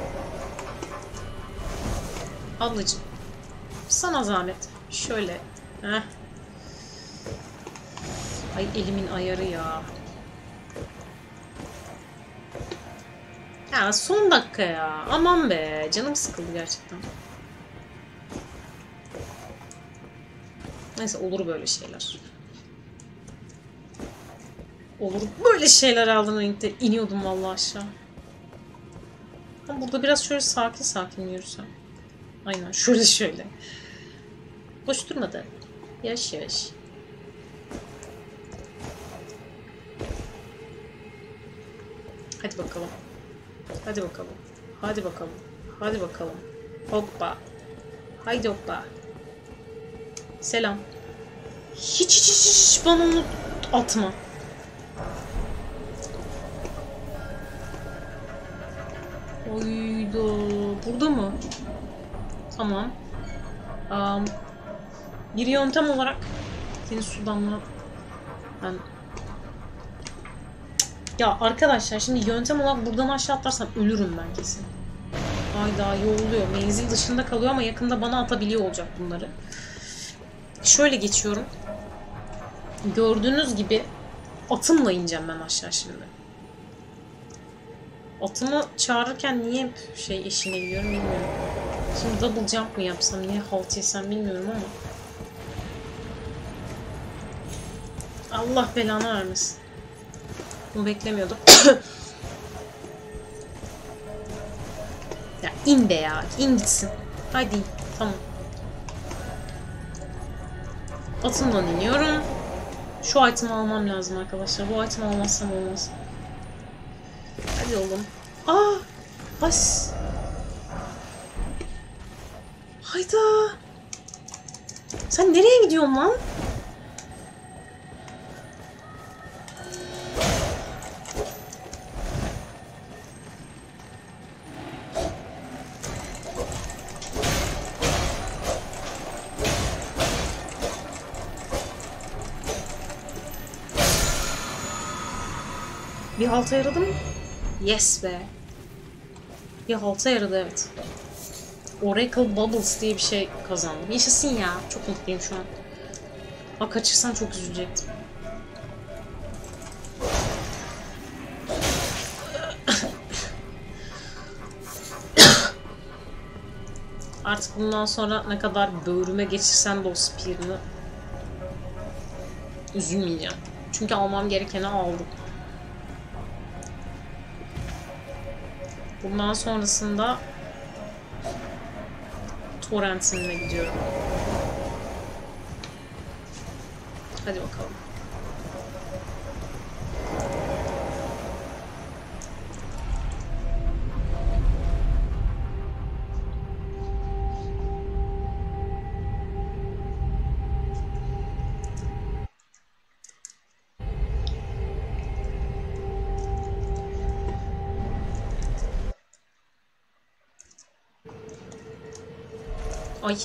Ablacığım. Sana zahmet. Şöyle. Heh. Ay elimin ayarı ya. Ya son dakika ya. Aman be. Canım sıkıldı gerçekten. Neyse olur böyle şeyler. Olur böyle şeyler aldığım linkte iniyordum vallahi aşağı. Ama burada biraz şöyle sakin sakin yürüsem. Aynen şöyle şöyle. Boş durmadı. Yaş yaş. Hadi bakalım. Hadi bakalım. Hadi bakalım. Hadi bakalım. Hoppa. Haydi hoppa. Selam. Hiç hiç hiç, hiç bana onu atma. Oyda. Burada mı? Tamam. Um, bir yöntem olarak seni sudan mı? Ben... Ya arkadaşlar şimdi yöntem olarak buradan aşağı atlarsam ölürüm ben kesin. Hayda yoruluyor. Menzil dışında kalıyor ama yakında bana atabiliyor olacak bunları. Şöyle geçiyorum. Gördüğünüz gibi atımla ineceğim ben aşağı şimdi. Atımı çağırırken niye hep şey eşine gidiyorum bilmiyorum. Şimdi double jump mı yapsam, niye halt yesem bilmiyorum ama. Allah belanı vermesin. Bunu beklemiyordum. Ya in be ya, in gitsin. Haydi in. Tamam. Atımdan iniyorum. Şu item'i almam lazım arkadaşlar. Bu item'i almazsam olmaz. Hadi oğlum. Aa! Bas. Hayda. Sen nereye gidiyorsun lan? Bir halta yaradı mı? Yes be. Bir halta yaradı evet. Oracle Bubbles diye bir şey kazandım. Yaşasın ya. Çok mutluyum şu an. Bak kaçırsam çok üzülecektim. Artık bundan sonra ne kadar böğrüme geçirsen de o spear'ını üzülmeyeceğim. Çünkü almam gerekeni aldım. Bundan sonrasında torrent'ine gidiyorum. Hadi bakalım. Ay.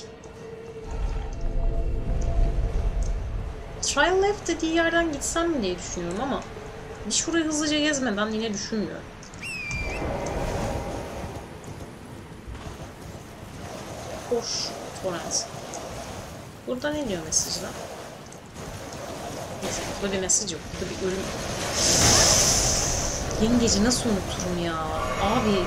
Trial left dediği yerden gitsem mi diye düşünüyorum ama bir şurayı hızlıca gezmeden yine düşünmüyorum. Koş torrent. Burada ne diyor mesajda? Neyse, burada bir mesaj yok. Burada bir ölüm. Yengeci nasıl unuturum ya? Abi.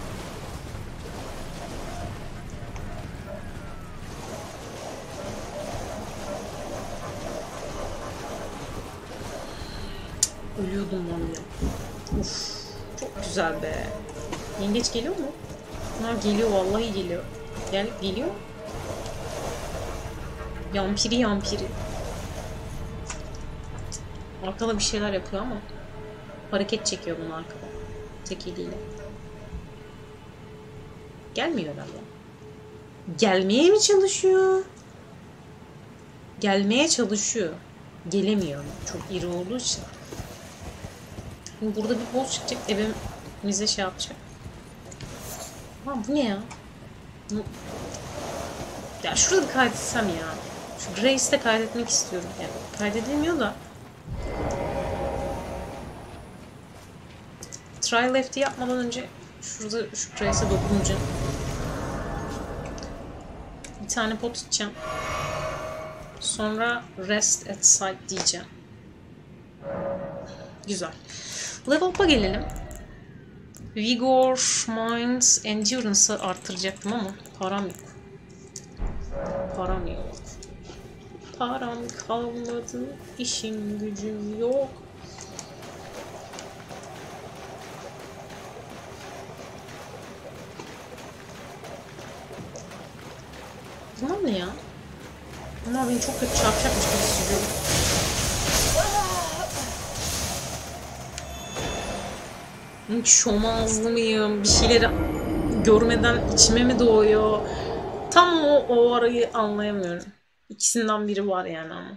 Ölüyordum lan ya. Uf, çok güzel be. Yengeç geliyor mu? Ha, geliyor, vallahi geliyor. Gel, geliyor. Yampiri yampiri. Arkada bir şeyler yapıyor ama hareket çekiyor bunu arkada. Tek eliyle. Gelmiyor herhalde. Gelmeye mi çalışıyor? Gelmeye çalışıyor. Gelemiyor. Çok iri olduğu için. Şimdi burada bir boss çıkacak. Evimize şey yapacak. Ha bu ne ya? Bu... Ya şurada bir kaydetsem ya. Şu Grace'i de kaydetmek istiyorum. Yani kaydedilmiyor da. Try left'i yapmadan önce şurada şu Grace'e dokunacağım. Bir tane pot içeceğim. Sonra rest at side diyeceğim. Güzel. Level up'a gelelim. Vigor, Minds, Endurance'ı arttıracaktım ama param yok. Param yok. Param kalmadı. İşim gücüm yok. Bunlar ne ya? Bunlar beni çok kötü çarpacakmış gibi hissediyorum. Şom ağızlı mıyım? Bir şeyleri görmeden içime mi doğuyor? Tam o, o arayı anlayamıyorum. İkisinden biri var yani ama.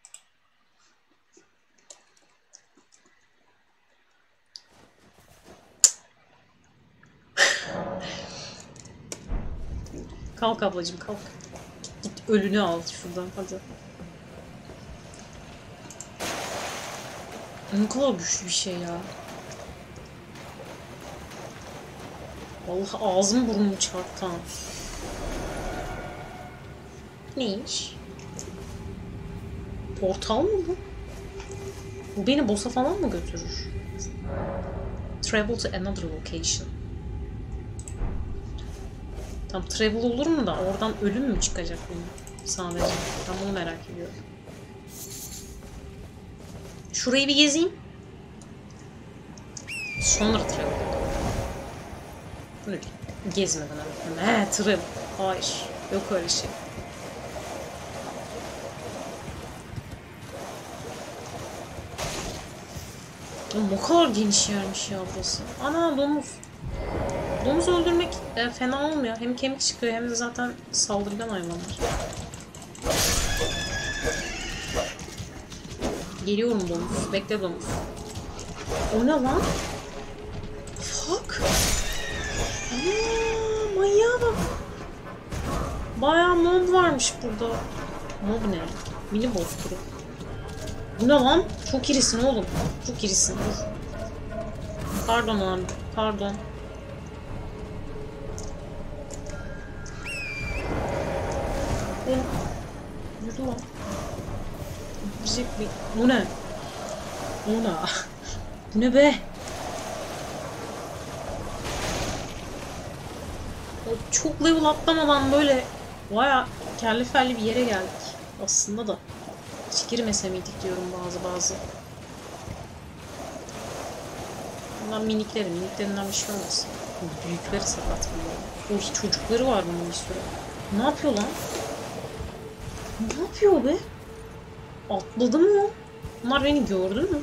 Kalk ablacığım kalk. Git ölünü al şuradan hadi. Ne kadar güçlü bir şey ya. Vallahi ağzım burnumu çarptı. Neymiş? Portal mı bu? Bu beni boss'a falan mı götürür? Travel to another location. Tam travel olur mu da oradan ölüm mü çıkacak benim sadece? Ben bunu merak ediyorum. Şurayı bir gezeyim. Sonra travel. Bunu gezmeden hemen. He travel. Hayır. Yok öyle şey. Ne kadar geniş yermiş ya burası. Ana domuz. Domuz öldürmek e, fena olmuyor. Hem kemik çıkıyor hem de zaten saldırgan hayvanlar. Geliyorum domuz. Bekle domuz. O ne lan? Fuck. Aaa manyağa bak. Bayağı mob varmış burada. Mob ne? Mini boss turu. Bu ne lan? Çok irisin oğlum. Çok irisin. Dur. Pardon abi. Pardon. Oh. Yürü lan. Öpecek bir... Bu ne? Bu ne? Bu ne be? Çok level atlamadan böyle baya kelli felli bir yere geldik. Aslında da hiç girmese miydik diyorum bazı bazı. Bunlar minikleri, miniklerinden bir şey olmasın. Büyükleri sakat bunlar. O çocukları var bunun bir sürü. Ne yapıyor lan? Ne yapıyor be? Atladı mı o? Bunlar beni gördü mü?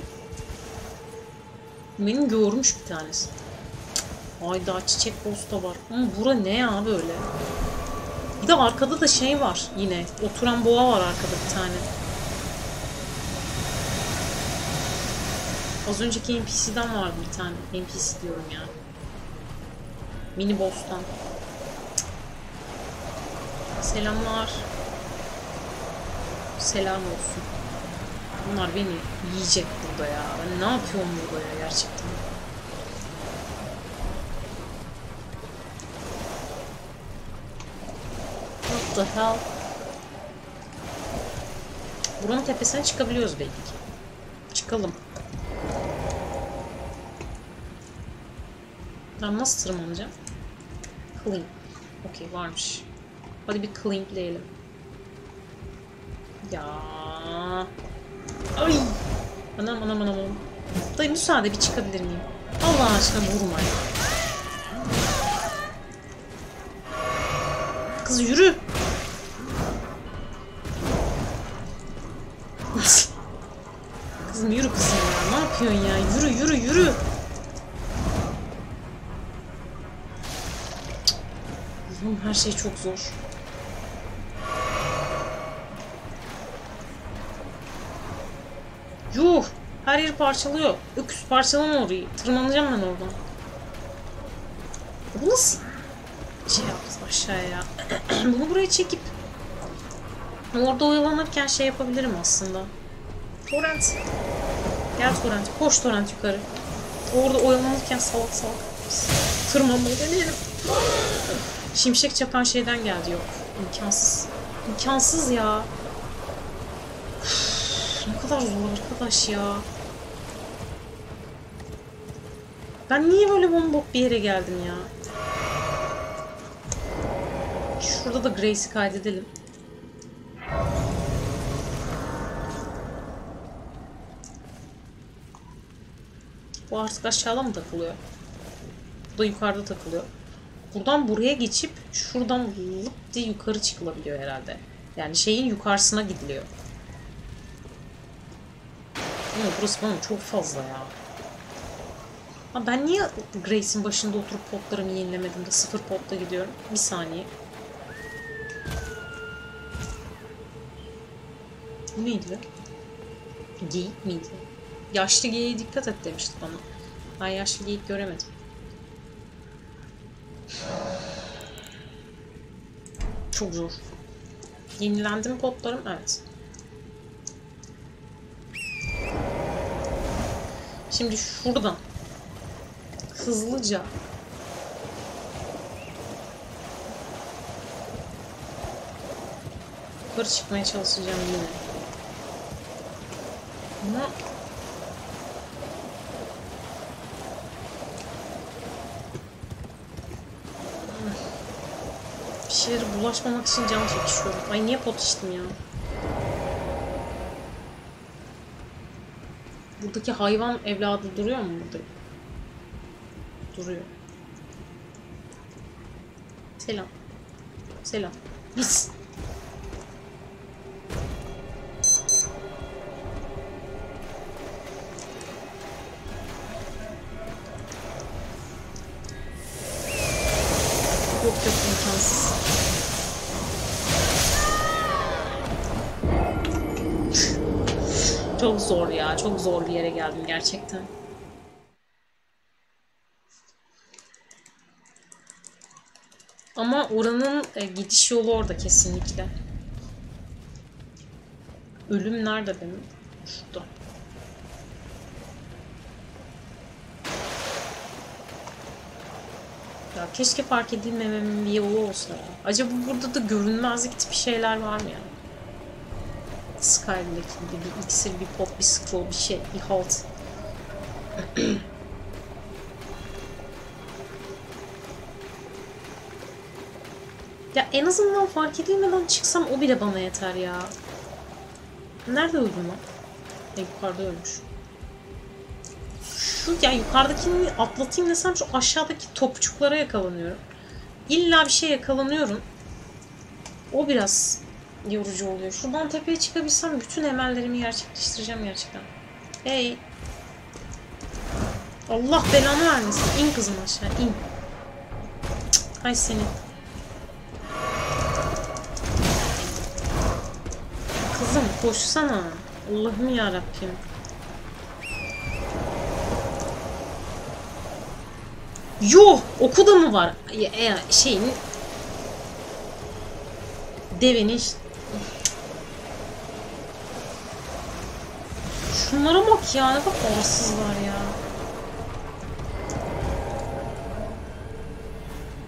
Beni görmüş bir tanesi. Ay daha çiçek posta var. Ama bura ne ya böyle? Bir de arkada da şey var yine. Oturan boğa var arkada bir tane. Az önceki N P C'den vardı bir tane. N P C diyorum ya. Mini boss'tan. Selamlar. Selam olsun. Bunlar beni yiyecek burada ya. Ben ne yapıyorum burada ya gerçekten. What the hell? Buranın tepesine çıkabiliyoruz belki ki. Çıkalım. Ben nasıl tırmanacağım? Climb. Okey, varmış. Hadi bir climbleyelim. Ya. Ay. Anam anam anam. Dayı müsaade, bir çıkabilir miyim? Allah aşkına vurma ya. Kız yürü. Kızım yürü kızım ya. Ne yapıyorsun ya? Yürü yürü yürü. Oğlum her şey çok zor. Yuh! Her yeri parçalıyor. Öküz parçalama orayı. Tırmanacağım ben oradan. Bu nasıl şey yaptı aşağıya? Bunu buraya çekip orada oyalanırken şey yapabilirim aslında. Torrent. Gel Torrent. Koş Torrent yukarı. Orada oyalanırken salak salak tırmanmayı deneyelim. Şimşek çakan şeyden geldi, yok. İmkansız. İmkansız ya. Üf, ne kadar zor arkadaş ya. Ben niye böyle bombok bir yere geldim ya? Şurada da Grace'i kaydedelim. Bu artık aşağıda mı takılıyor? Bu da yukarıda takılıyor. Buradan buraya geçip şuradan lıp diye yukarı çıkılabiliyor herhalde. Yani şeyin yukarısına gidiliyor. Ama burası bana çok fazla ya. Ha, ben niye Grace'in başında oturup potlarımı yenilemedim de sıfır potla gidiyorum? Bir saniye. Bu neydi? Geyik miydi? Yaşlı geyiğe dikkat et demişti bana. Ben yaşlı geyik göremedim. Çok zor. Yenilendi mi potlarım? Evet. Şimdi şuradan hızlıca yukarı çıkmaya çalışacağım yine. Ama bir şeylere bulaşmamak için can çekişiyorum. Ay niye pot içtim ya? Buradaki hayvan evladı duruyor mu burada? Duruyor. Selam. Selam. Biz. Yok yok, imkansız. Çok zor ya. Çok zor bir yere geldim gerçekten. Ama oranın e, gidiş yolu orada kesinlikle. Ölüm nerede benim? Şurada. Ya keşke fark edilmememin bir yolu olsa ya. Acaba burada da görünmezlik tipi şeyler var mı yani? Skyrim'deki gibi bir iksir, bir pop, bir scroll, bir şey, bir halt. Ya en azından fark edilmeden çıksam o bile bana yeter ya. Nerede öldüm lan? Ya yukarıda ölmüş. Şu ya yukarıdakini atlatayım desem şu aşağıdaki topçuklara yakalanıyorum. İlla bir şey yakalanıyorum. O biraz yorucu oluyor. Şuradan tepeye çıkabilsem bütün emellerimi gerçekleştireceğim gerçekten. Hey. Allah belanı vermesin. İn kızım aşağı, in. Cık, ay seni. Kızım koşsana. Allah'ım yarabbim. Yuh! Oku da mı var? Ya, ya, şeyin... Devenin... Şunlara bak ya. Ne kadar arsızlar ya.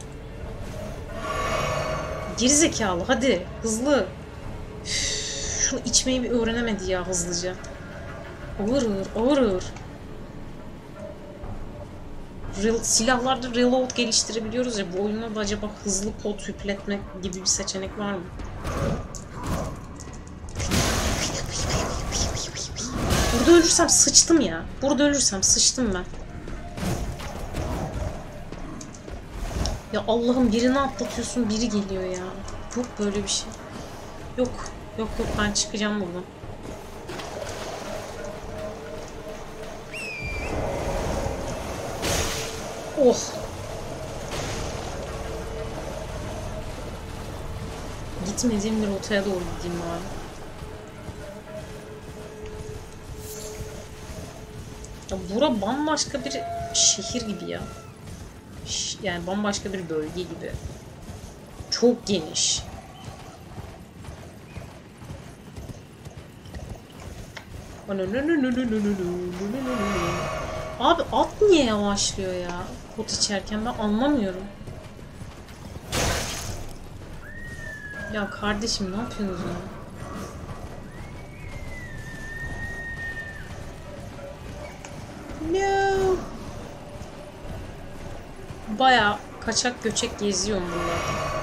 Gerizekalı hadi. Hızlı. Üff, şunu içmeyi bir öğrenemedi ya hızlıca. Ağır ağır, ağır ağır. Real, silahlarda reload geliştirebiliyoruz ya, bu oyunda da acaba hızlı kod yükletmek gibi bir seçenek var mı? Burada ölürsem sıçtım ya. Burada ölürsem sıçtım ben. Ya Allah'ım, birini atlatıyorsun, biri geliyor ya. Yok böyle bir şey. Yok. Yok yok, ben çıkacağım buradan. Oh. Gitmediğim bir rotaya doğru gideyim bari. Ya bura bambaşka bir şehir gibi ya. Yani bambaşka bir bölge gibi. Çok geniş. Abi at niye yavaşlıyor ya? Kod içerken ben anlamıyorum. Ya kardeşim, ne yapıyorsunuz ya? No. Bayağı kaçak göçek geziyorum buralarda.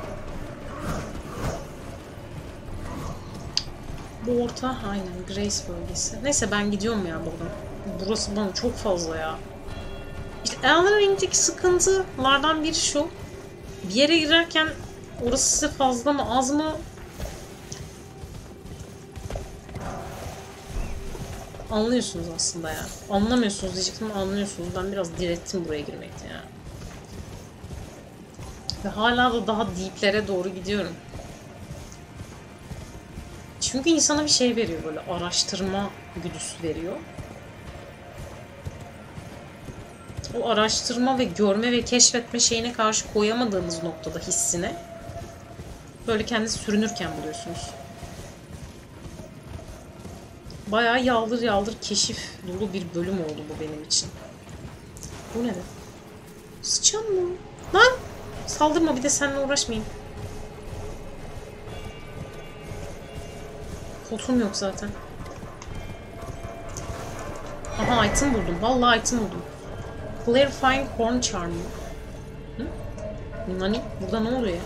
Bu orta, aynen Grace bölgesi. Neyse ben gidiyorum ya buradan. Burası bana çok fazla ya. İşte Elden Ring'deki sıkıntılardan biri şu. Bir yere girerken orası size fazla mı az mı anlıyorsunuz aslında ya. Anlamıyorsunuz diyecektim, anlıyorsunuz. Ben biraz direttim buraya girmekte ya. Ve hala da daha deep'lere doğru gidiyorum. Çünkü insana bir şey veriyor, böyle araştırma güdüsü veriyor. O araştırma ve görme ve keşfetme şeyine karşı koyamadığınız noktada hissine böyle kendinizi sürünürken buluyorsunuz. Bayağı yaldır yaldır keşif dolu bir bölüm oldu bu benim için. Bu ne be? Sıçan mı? Lan! Saldırma, bir de seninle uğraşmayayım. Kotum yok zaten. Aha, item buldum. Vallahi item buldum. Clarifying Horn Charm. Hı? Nani? Burada ne oluyor ya?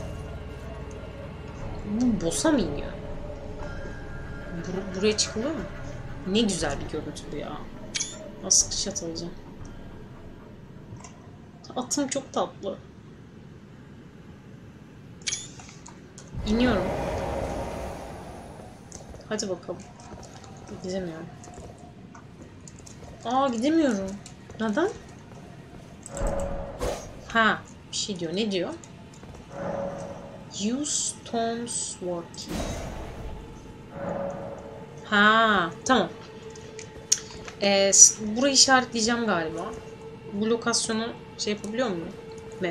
Bu boss'a mı iniyor? Bur buraya çıkılıyor mu? Ne güzel bir görüntü bu ya. Nasıl kışat alacağım? Atım çok tatlı. İniyorum. Hadi bakalım. Gidemiyorum. Aa, gidemiyorum. Neden? Ha, bir şey diyor. Ne diyor? Use Stone Sword Key. Ha, tamam. Ee, burayı işaretleyeceğim galiba. Bu lokasyonu şey yapabiliyor muyum? Map.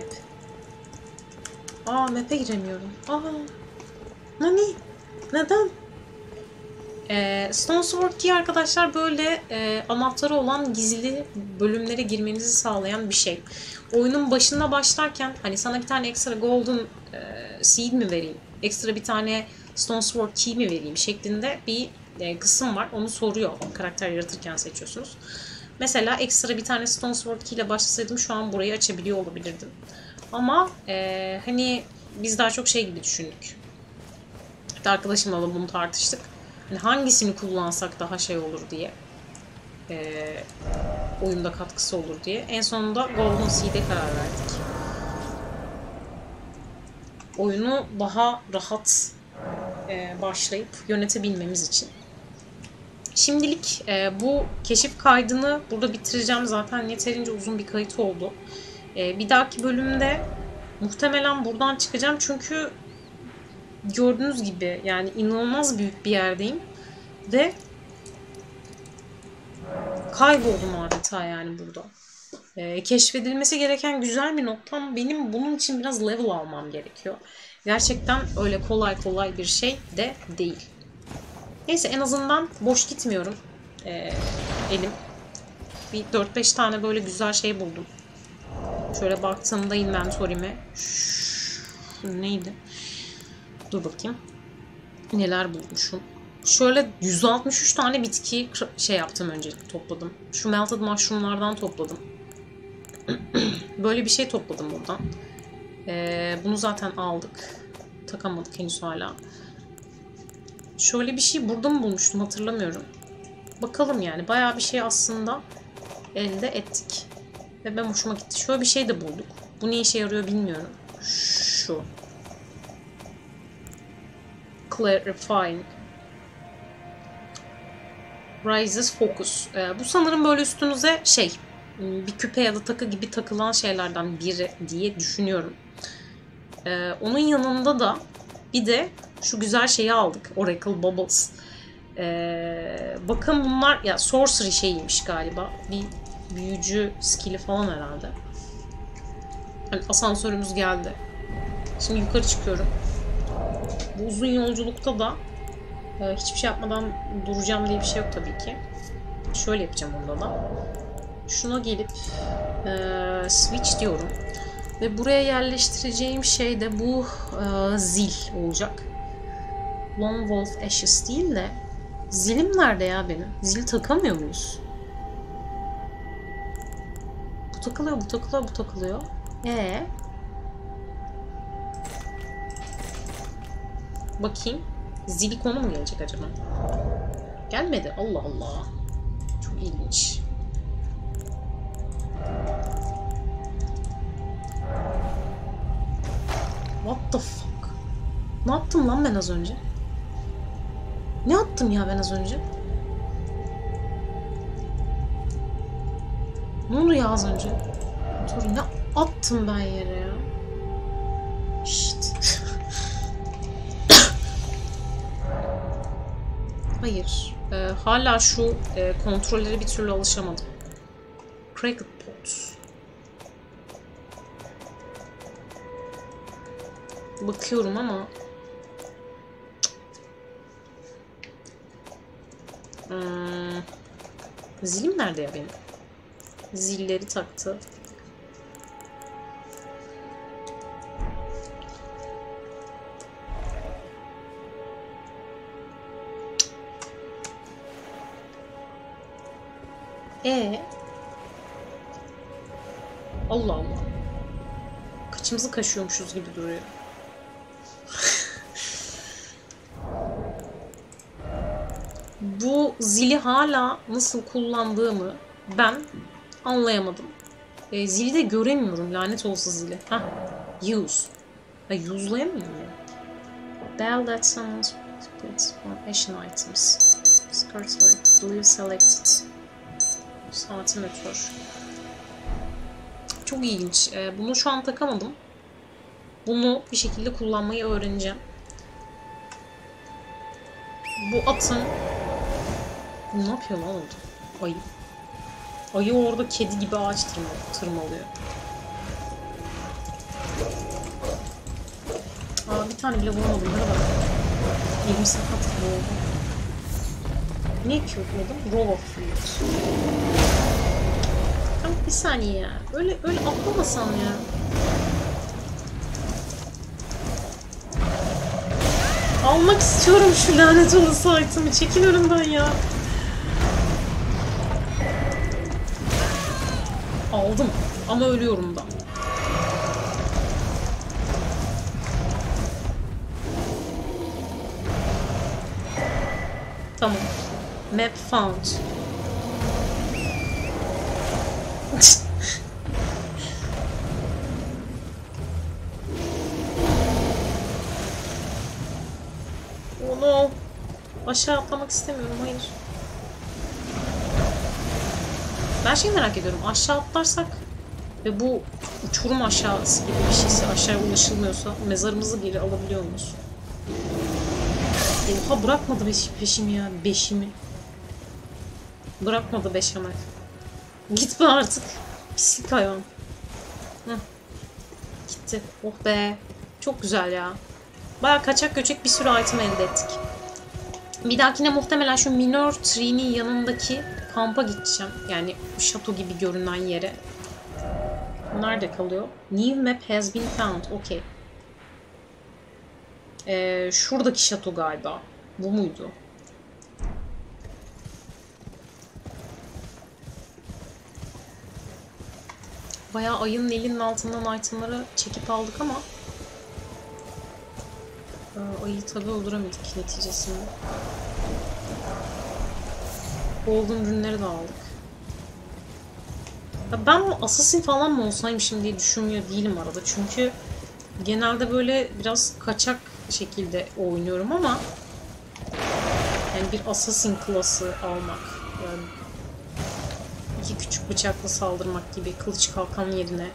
Aa, map'e giremiyorum. Aa. Nani? Neden? Ee, Stone Sword Key arkadaşlar böyle e, anahtarı olan gizli bölümlere girmenizi sağlayan bir şey. Oyunun başında başlarken hani sana bir tane ekstra golden e, seed mi vereyim, ekstra bir tane Stone Sword Key mi vereyim şeklinde bir e, kısım var. Onu soruyor. Karakter yaratırken seçiyorsunuz. Mesela ekstra bir tane Stone Sword Key ile başlasaydım şu an burayı açabiliyor olabilirdim. Ama e, hani biz daha çok şey gibi düşündük. Hatta arkadaşımla da bunu tartıştık. Yani hangisini kullansak daha şey olur diye. E, oyunda katkısı olur diye. En sonunda Golden Seed'e karar verdik. Oyunu daha rahat e, başlayıp yönetebilmemiz için. Şimdilik e, bu keşif kaydını burada bitireceğim. Zaten yeterince uzun bir kayıt oldu. E, bir dahaki bölümde muhtemelen buradan çıkacağım. Çünkü gördüğünüz gibi yani inanılmaz büyük bir yerdeyim. Ve kayboldum adeta yani burada. E, keşfedilmesi gereken güzel bir nokta ama benim bunun için biraz level almam gerekiyor. Gerçekten öyle kolay kolay bir şey de değil. Neyse, en azından boş gitmiyorum. Ee, elim. Bir dört beş tane böyle güzel şey buldum. Şöyle baktığımda inventory'me. Neydi? Dur bakayım. Neler bulmuşum. Şöyle yüz altmış üç tane bitki şey yaptım, öncelikle topladım. Şu melted mushroomlardan topladım. Böyle bir şey topladım buradan. Ee, bunu zaten aldık. Takamadık henüz hala. Şöyle bir şey burada mı bulmuştum hatırlamıyorum. Bakalım yani. Bayağı bir şey aslında elde ettik. Ve ben hoşuma gitti. Şöyle bir şey de bulduk. Bu ne işe yarıyor bilmiyorum. Şu. Clarifying. Rises Focus. Ee, bu sanırım böyle üstünüze şey, bir küpe ya da takı gibi takılan şeylerden biri diye düşünüyorum. Ee, onun yanında da bir de şu güzel şeyi aldık. Oracle Bubbles. Ee, bakın bunlar ya sorcery şeyiymiş galiba. Bir büyücü skill'i falan herhalde. Yani asansörümüz geldi. Şimdi yukarı çıkıyorum. Bu uzun yolculukta da e, hiçbir şey yapmadan duracağım diye bir şey yok tabii ki. Şöyle yapacağım onda da. Şuna gelip e, switch diyorum. Ve buraya yerleştireceğim şey de bu e, zil olacak. Lone Wolf Ashes değil de zilim nerede ya benim? Zil takamıyor muyuz? Bu takılıyor, bu takılıyor, bu takılıyor. Ee? Bakayım. Zili konu mu gelecek acaba? Gelmedi. Allah Allah. Çok ilginç. What the fuck? Ne yaptım lan ben az önce? Ne yaptım ya ben az önce? Ne oldu ya az önce? Dur, ne attım ben yere ya? Şşt. Hayır. Ee, hala şu e, kontrollere bir türlü alışamadım. Cracked Pot. Bakıyorum ama hmm. Zilim nerede ya benim? Zilleri taktı. Ee? Allah Allah. Kaçımızı kaşıyormuşuz gibi duruyor. Bu zili hala nasıl kullandığımı ben anlayamadım. E, zili de göremiyorum. Lanet olsa zili. Hah. Use. Ha, use'layamıyorum ya. Bell that sounds splits from action items. Scarcely. Believe selected. Santimetre. Çok ilginç. E, bunu şu an takamadım. Bunu bir şekilde kullanmayı öğreneceğim. Bu atın... Ne yapıyor lan orada? Ayı. Ayı orada kedi gibi ağaç tırmalıyor. Aa, bir tane bile vuramadım. Bana bak. Elim sakat gibi oldu. Ne yapıyor bu adam? Row of fruit. Tamam, bir saniye ya. Öyle, öyle atlamasam ya. Almak istiyorum şu lanet olası item'i. Çekil önümden ya. Aldım. Ama ölüyorum da. Tamam. Map found. Oh no. Aşağı atlamak istemiyorum. Hayır. Ben şey merak ediyorum. Aşağı atlarsak ve bu uçurum aşağısı gibi bir şeyse, aşağıya ulaşılmıyorsa mezarımızı geri alabiliyor muyuz? Oha, bırakmadı beş, peşimi ya. Beşimi. Bırakmadı beşemek. Gitme artık. Pislik hayvan. Heh. Gitti. Oh be. Çok güzel ya. Baya kaçak göçek bir sürü item elde ettik. Bir dahakine muhtemelen şu Minor Tree'nin yanındaki kampa gideceğim. Yani şato gibi görünen yere. Nerede kalıyor? New map has been found. Okay. Ee, şuradaki şato galiba. Bu muydu? Bayağı ayının elinin altından itemları çekip aldık ama ayıyı tabi öldüremedik neticesinde. Golden ürünleri de aldık. Ya ben bu Assassin falan mı olsaymışım diye düşünmüyor değilim arada. Çünkü genelde böyle biraz kaçak şekilde oynuyorum ama yani bir Assassin klası almak, yani iki küçük bıçakla saldırmak gibi, kılıç kalkan yerine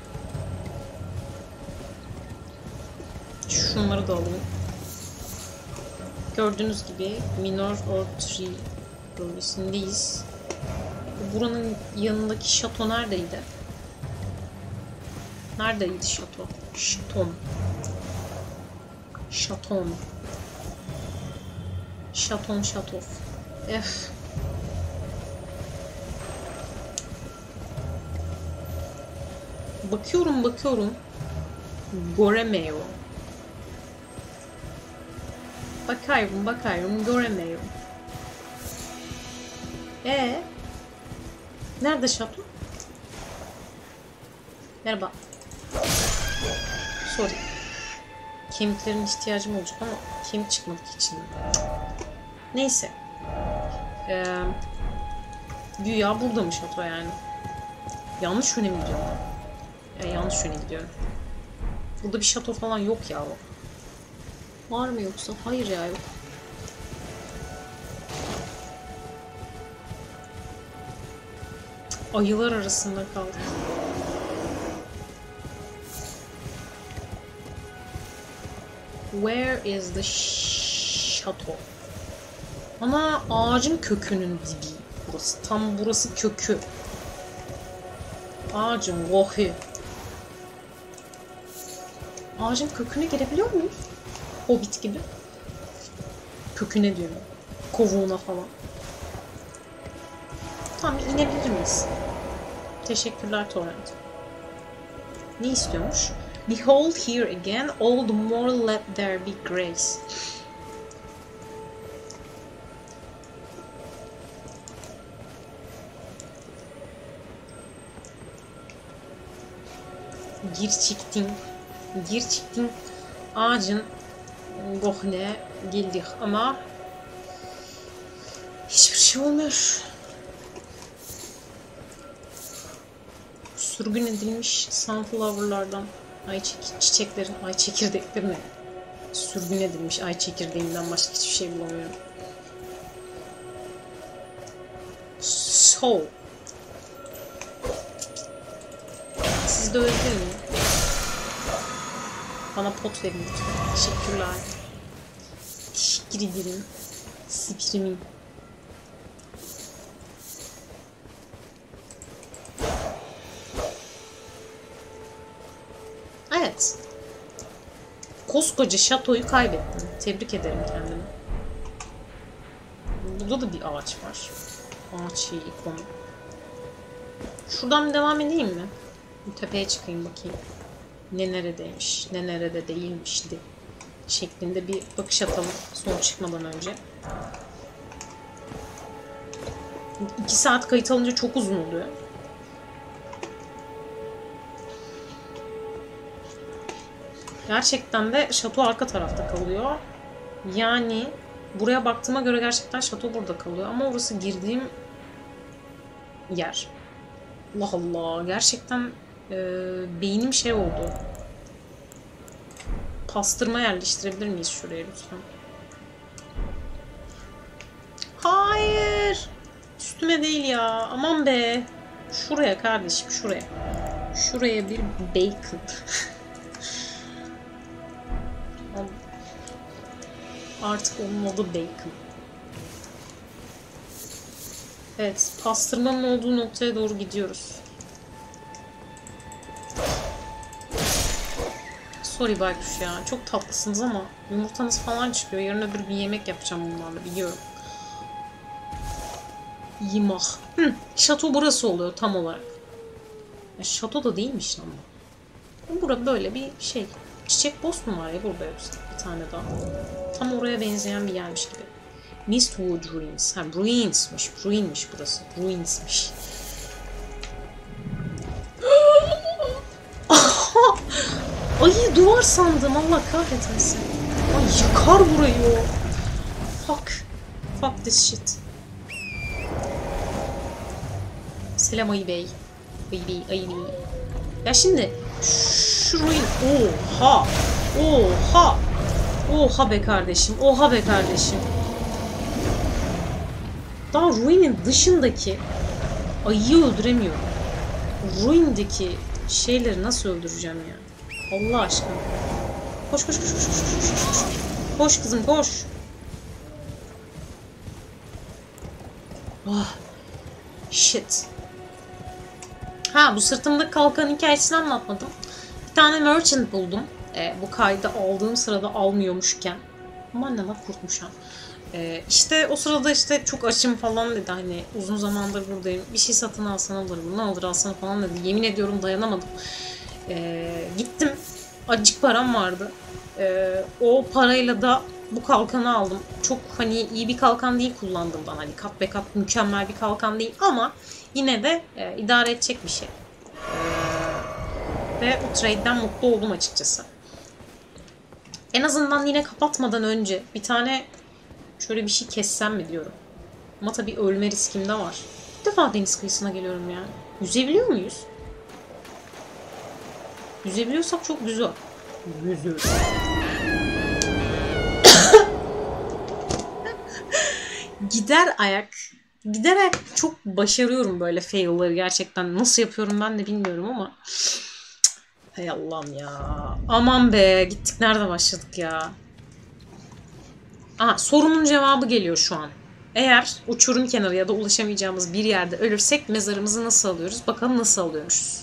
şunları da alayım. Gördüğünüz gibi Minor Ortri bölgesindeyiz. Buranın yanındaki şato neredeydi? Neredeydi şato? Şaton. Şaton. Şaton şatof. Ef. Bakıyorum bakıyorum. Göremiyorum. Bakıyorum bakıyorum göremiyorum. Ee, nerede şato? Merhaba. Sorry. Kemiklerin ihtiyacım olacak ama kemik çıkmadık için. Neyse. Ee, güya burada mı şato yani? Yanlış yöne mi gidiyorum? Yani yanlış yöne gidiyorum. Burada bir şato falan yok ya. Var mı yoksa? Hayır ya yok. Ayılar arasında kaldık. Where is the chateau? Ana ağacın kökünün dibi burası. Tam burası kökü. Ağacın vohu. Ağacın köküne girebiliyor muyuz? Hobbit gibi. Köküne diyorum. Kovuğuna falan. Tamam inebilir miyiz? Teşekkürler Torrent. Ne istiyormuş? Behold here again, all the more let there be grace. Gir çıktın. Gir çıktın. Ağacın gohne geldik ama hiçbir şey olmuyor. Sürgün edilmiş sunflower'lardan, ay çiçeklerin, ay çekirdeklerine sürgün edilmiş ay çekirdeğinden başka hiçbir şey bulamıyorum. So. Siz de öyle değil mi? Bana pot verin lütfen. Teşekkürler. Teşekkür ederim. Siprimin. Evet. Koskoca şatoyu kaybettim. Tebrik ederim kendimi. Burada da bir ağaç var. Ağaç şey ikonu. Şuradan bir devam edeyim mi? Bir tepeye çıkayım bakayım. Ne neredeymiş, ne nerede değilmişti. Şeklinde bir bakış atalım son çıkmadan önce. İki saat kayıt alınca çok uzun oluyor. Gerçekten de şato arka tarafta kalıyor. Yani buraya baktığıma göre gerçekten şato burada kalıyor. Ama orası girdiğim yer. Allah Allah. Gerçekten e, beynim şey oldu. Pastırma yerleştirebilir miyiz şuraya lütfen? Hayır. Üstüme değil ya. Aman be. Şuraya kardeşim şuraya. Şuraya bir bacon. Artık onun adı bacon. Evet, pastırmanın olduğu noktaya doğru gidiyoruz. Sorry baykuş ya, çok tatlısınız ama yumurtanız falan çıkıyor. Yarın öbür gün yemek yapacağım bunlarla, biliyorum. Yimah. Hı, şato burası oluyor tam olarak. Ya, şato da değilmiş lan bu. Bura böyle bir şey. Çiçek boss mu var ya burada yoksa? Bir tane daha. Tam oraya benzeyen bir yermiş gibi. Mistwood Ruins. Ha, Ruins'miş. Ruin'miş burası. Ruins'miş. Ay duvar sandım. Allah kahretmesin. Ay yıkar burayı o. Fuck. Fuck this shit. Selam Ayı Bey. Ayı Bey, Ayı Bey. Ya şimdi şu ruin. Oha. Oha. Oha be kardeşim. Oha be kardeşim. Daha ruinin dışındaki ayıyı öldüremiyorum. Ruindeki şeyleri nasıl öldüreceğim ya? Allah aşkına. Koş koş koş koş koş koş koş. Koş kızım koş. Oh. Shit. Ha bu sırtımda kalkan hikayesini anlatmadım. Bir tane merchant buldum. Ee, bu kaydı aldığım sırada almıyormuşken. Aman ne lan kurtmuş ha. Ee, işte o sırada işte çok açım falan dedi, hani uzun zamandır buradayım, bir şey satın alsan alırım, ne alır alsan falan dedi. Yemin ediyorum dayanamadım. Ee, gittim, acık param vardı. Ee, o parayla da bu kalkanı aldım. Çok hani iyi bir kalkan değil kullandığımdan, hani kat be kat mükemmel bir kalkan değil ama yine de e, idare edecek bir şey. Ee, ve o trade'den mutlu oldum açıkçası. En azından yine kapatmadan önce bir tane şöyle bir şey kessem mi diyorum. Ama tabii ölme riskim de var. Bir defa deniz kıyısına geliyorum yani. Yüzebiliyor muyuz? Yüzebiliyorsak çok güzel. Yüzüyoruz. Gider ayak. Gider ayak çok başarıyorum böyle fail'ları gerçekten. Nasıl yapıyorum ben de bilmiyorum ama. Hay Allah'ım ya. Aman be. Gittik nerede başladık ya. Aha, sorunun cevabı geliyor şu an. Eğer uçurum kenarı ya da ulaşamayacağımız bir yerde ölürsek mezarımızı nasıl alıyoruz? Bakalım nasıl alıyormuşuz.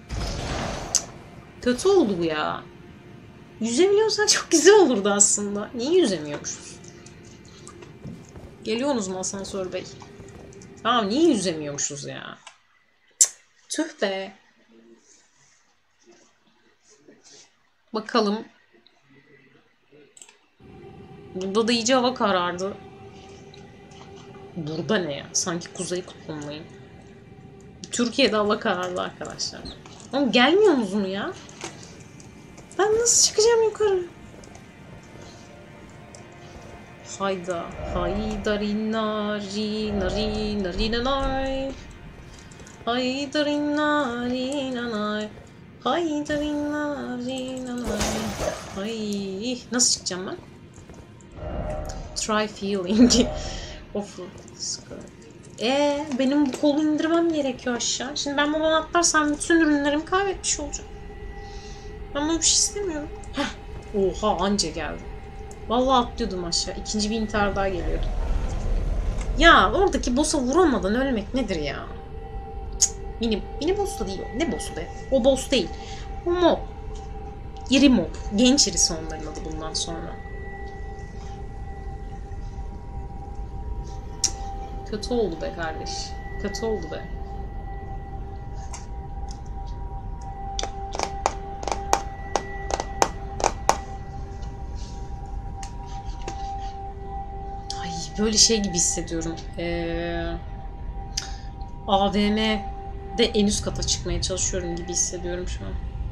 Kötü oldu bu ya. Yüzebiliyorsan çok güzel olurdu aslında. Niye yüzemiyormuşuz? Geliyorsunuz mu asansör bey? Tamam, niye yüzemiyormuşuz ya? Cık, tüh be. Bakalım. Burada da iyice hava karardı. Burada ne ya? Sanki Kuzey Kutbu'ndayım. Türkiye'de hava kararlı arkadaşlar. Ama gelmiyorsunuz mu ya? Ben nasıl çıkacağım yukarı? Hayda. Haydarinari nari nari nanay. Haydarinari nanay. Haydarinari nanay. Ay, nasıl çıkacağım ben? Try feeling. Of. Eee benim bu kolu indirmem gerekiyor aşağı. Şimdi ben buradan atlarsam bütün ürünlerimi kaybetmiş olacağım. Ben böyle bir şey istemiyorum. Heh. Oha anca geldim. Vallahi atlıyordum aşağı. İkinci bir intihar daha geliyordu. Ya oradaki boss'a vuramadan ölmek nedir ya? Cık, mini, mini boss da değil o. Ne boss'u be? O boss değil. O mob. İri mob. Genç irisi onların adı bundan sonra. Kötü oldu be kardeş. Kötü oldu be. Ay böyle şey gibi hissediyorum. Ee, A V M'de en üst kata çıkmaya çalışıyorum gibi hissediyorum şu an.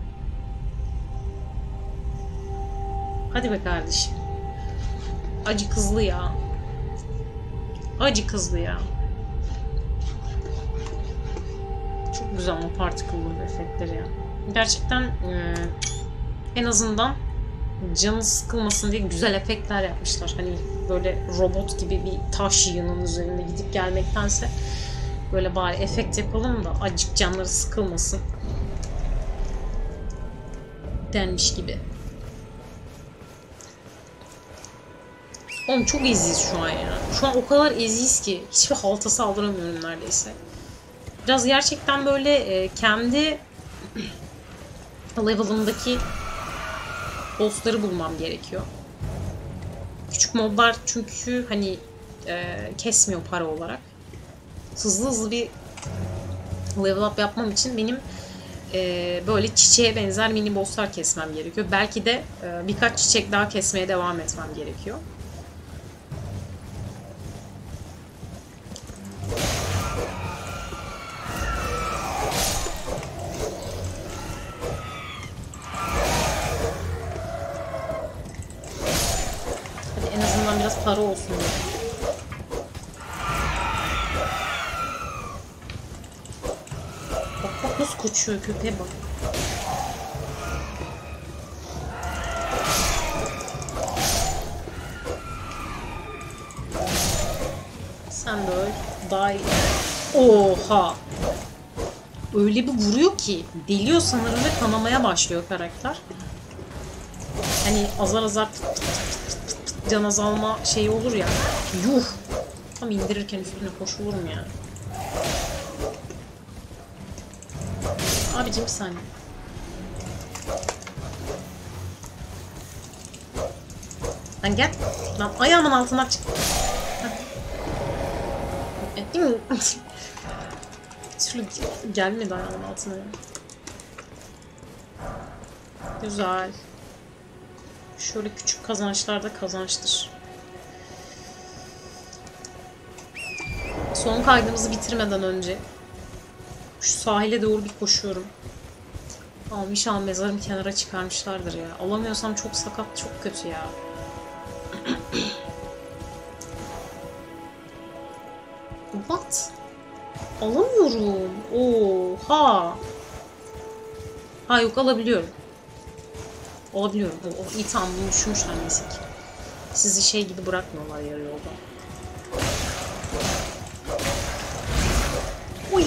Hadi be kardeşim. Acı kızlı ya. Acı kızdı ya. Çok güzel o particle'lı efektleri ya. Gerçekten e, en azından canı sıkılmasın diye güzel efektler yapmışlar. Hani böyle robot gibi bir taş yığının üzerinde gidip gelmektense böyle bari efekt yapalım da acık canları sıkılmasın denmiş gibi. Oğlum çok eziyiz şu an ya. Şu an o kadar eziyiz ki hiçbir halta saldıramıyorum neredeyse. Biraz gerçekten böyle e, kendi level'ımdaki boss'ları bulmam gerekiyor. Küçük moblar çünkü hani e, kesmiyor para olarak. Hızlı hızlı bir level up yapmam için benim e, böyle çiçeğe benzer mini bosslar kesmem gerekiyor. Belki de e, birkaç çiçek daha kesmeye devam etmem gerekiyor. Hadi en azından biraz para olsun diye. Bak bak nasıl koşuyor, köpeğe bak. Sen de öl. Die. Oha. Öyle bir vuruyor ki deliyor sanırım ve kanamaya başlıyor karakter. Hani azar azar pıt pıt pıt pıt pıt can azalma şeyi olur ya. Yuh. Tam indirirken üstüne koşulur mu yani? Abicim bir saniye. Lan gel. Lan ayağımın altından çık. Değil mi? Şöyle gelmedi ayağımın altına. Güzel. Şöyle küçük kazançlar da kazançtır. Son kaydımızı bitirmeden önce şu sahile doğru bir koşuyorum. Almış mezarım kenara çıkarmışlardır ya. Alamıyorsam çok sakat, çok kötü ya. What? Alamıyorum. Oha. Ha yok, alabiliyorum. Alabiliyorum. O, o, iyi tamam, bunu düşünmüşler neyse ki. Sizi şey gibi bırakmıyorlar yarı yolda. Uy.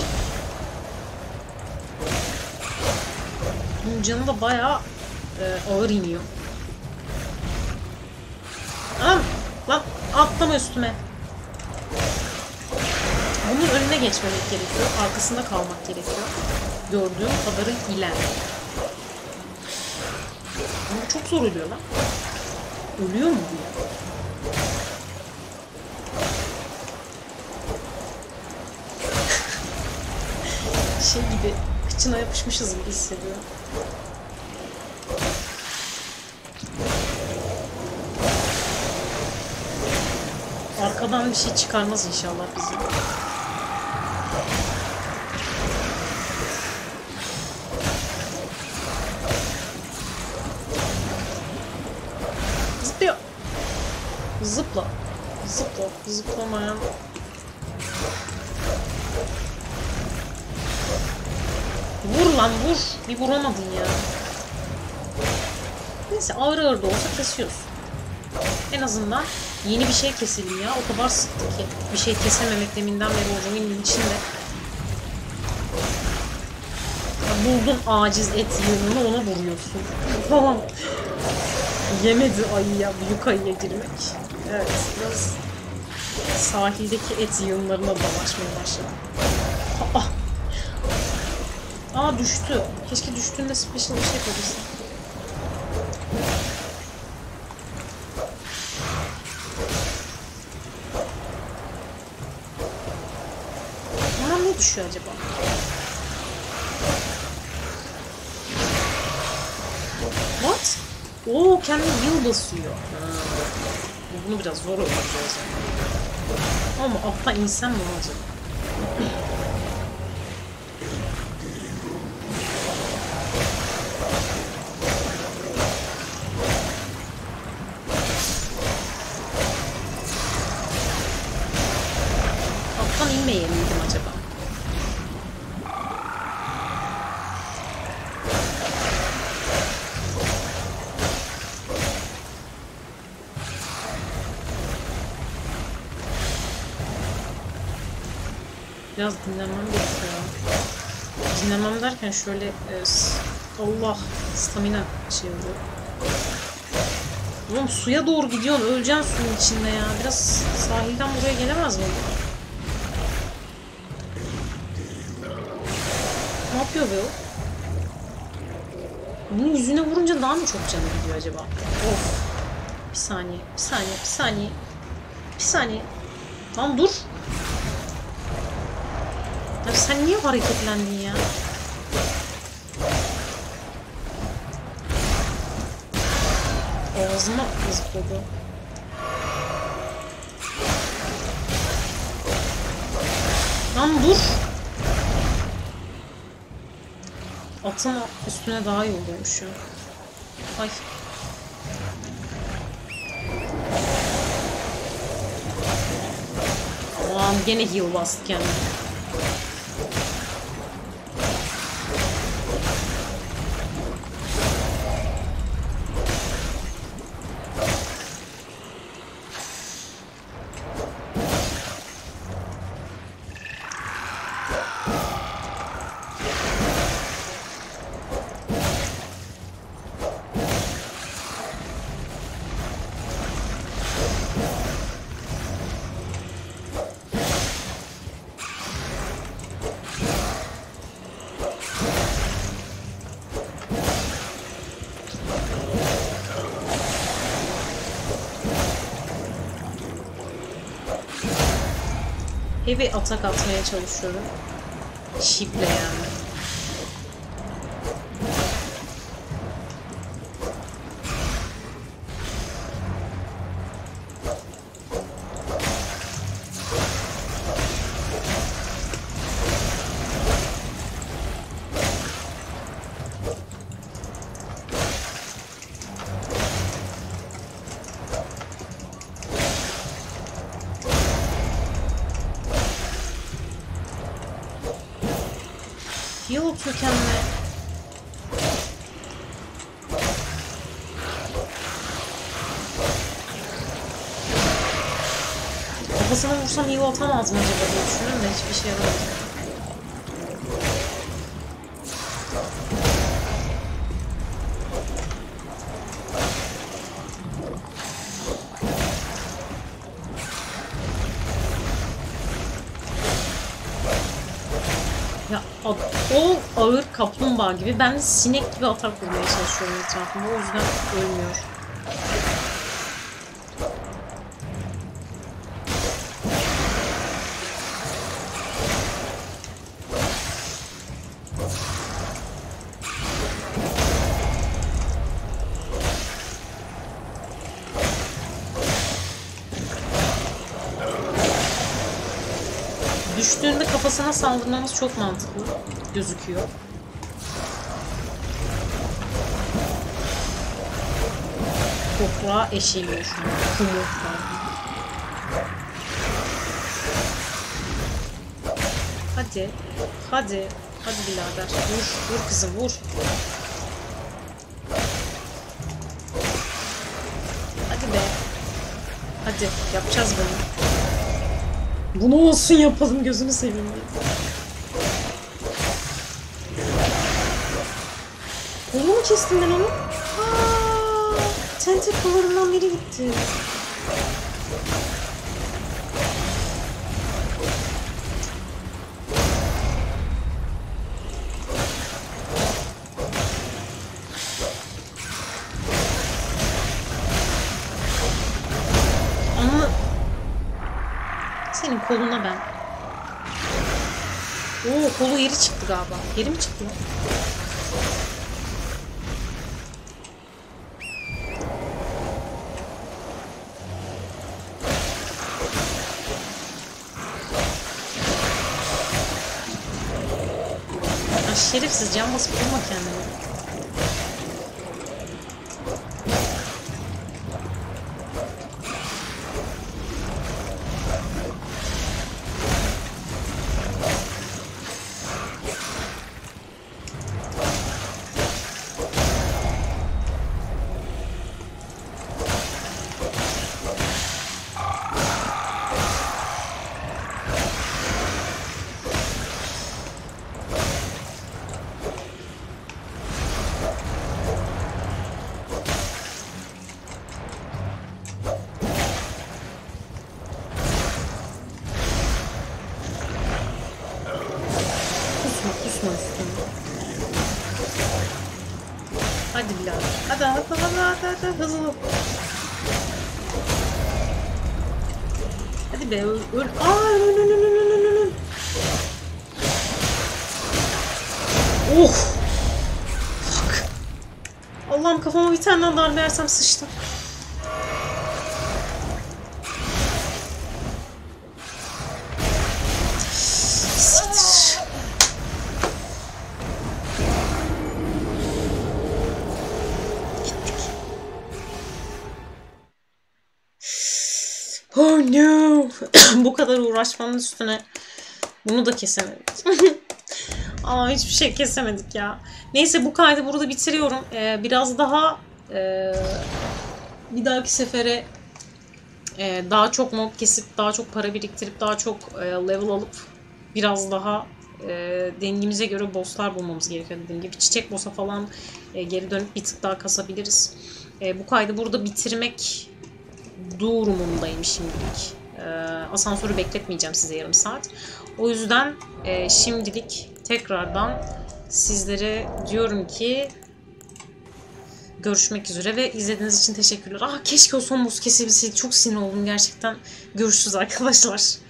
Bunun canı da bayağı e, ağır iniyor. Lan, lan atlama üstüme. Bunun önüne geçmemek gerekiyor. Arkasında kalmak gerekiyor. Gördüğüm kadarıyla. Ama bu çok zor oluyor lan. Ölüyor mu bu ya? Şey gibi kıçına yapışmışız gibi hissediyorum. Arkadan bir şey çıkarmaz inşallah bizi. Zıplıyor. Zıpla. Zıpla. Zıplamayan. Vur lan vur. Bir vuramadın ya. Neyse ağır ağır da olsa kesiyoruz. En azından yeni bir şey kesildi ya. O kadar sıktı ki. Bir şey kesememek deminden beri hocamın içinde. Ya buldun aciz et yığınını, ona vuruyorsun. Tamam. Yemedi ayı ya. Büyük ayıya girmek. Evet. Biraz sahildeki et yığınlarına dolaşmaya başladı. Aa. Aa düştü. Keşke düştüğünde special bir şey yapabilsem. Bana ne düşüyor acaba? What? Oo, kendi yıl basıyor. Ha. Bunu biraz zor öldüreceğiz. Ama altta insan mı acaba? Alttan inmeyeyim acaba? Biraz dinlemem gerekiyor. Dinlemem derken şöyle e, Allah stamina şey oluyor. Oğlum suya doğru gidiyorsun, öleceksin suyun içinde ya. Biraz sahilden buraya gelemez mi? Ne yapıyor be o? Bunun yüzüne vurunca daha mı çok canı gidiyor acaba? Of. Bir saniye, bir saniye, bir saniye. Bir saniye. Lan dur. Ya sen niye hareketlendin ya? Ağzıma zıpladı. Lan dur. Atın üstüne daha iyi oluyormuş ya. Ay. Aman gene heal bastı kendine. Heavy atak atmaya çalışıyorum. Şiple yani. Heal atıyor kendine. Kafasına vursam heal atamaz mı acaba diye düşünüyorum da hiçbir şey yaramıyor. Ya o ağır kaplumbağa gibi, ben de sinek gibi atak vurmaya çalışıyorum etrafımda, o yüzden ölmüyor. Düştüğünde kafasına saldırmamız çok mantıklı gözüküyor. Toprağa eşeliyor şu an. Kumu Hadi. Hadi. Hadi birader. Vur. Vur kızım vur. Hadi be. Hadi. Yapacağız bunu. Bunu olsun yapalım, gözünü seveyim. Kolunu mu kestim ben onu? Aaa, tentakllarından biri gitti. Senin koluna ben. Oo, kolu yeri çıktı galiba. Yeri mi çıktı? Ya şerefsiz, can basıp durma kendine. Hadi birader. Hadi hadi hadi hadi hadi hızlı. Hadi be öl öl. Aa öl öl öl öl öl öl. Oh. Fuck. Allah'ım, kafama bir tane darbe yersem sıçtım. Oh no. Bu kadar uğraşmanın üstüne bunu da kesemedik. Aa, hiçbir şey kesemedik ya. Neyse, bu kaydı burada bitiriyorum. Ee, biraz daha e, bir dahaki sefere e, daha çok mob kesip, daha çok para biriktirip, daha çok e, level alıp biraz daha e, dengimize göre bosslar bulmamız gerekiyor. Dediğim gibi çiçek boss'a falan e, geri dönüp bir tık daha kasabiliriz. E, bu kaydı burada bitirmek durumundayım şimdilik. E, asansörü bekletmeyeceğim size yarım saat. O yüzden e, şimdilik tekrardan sizlere diyorum ki görüşmek üzere ve izlediğiniz için teşekkürler. Ah, keşke o son boss kesebilseydik. Çok sinir oldum gerçekten. Görüşürüz arkadaşlar.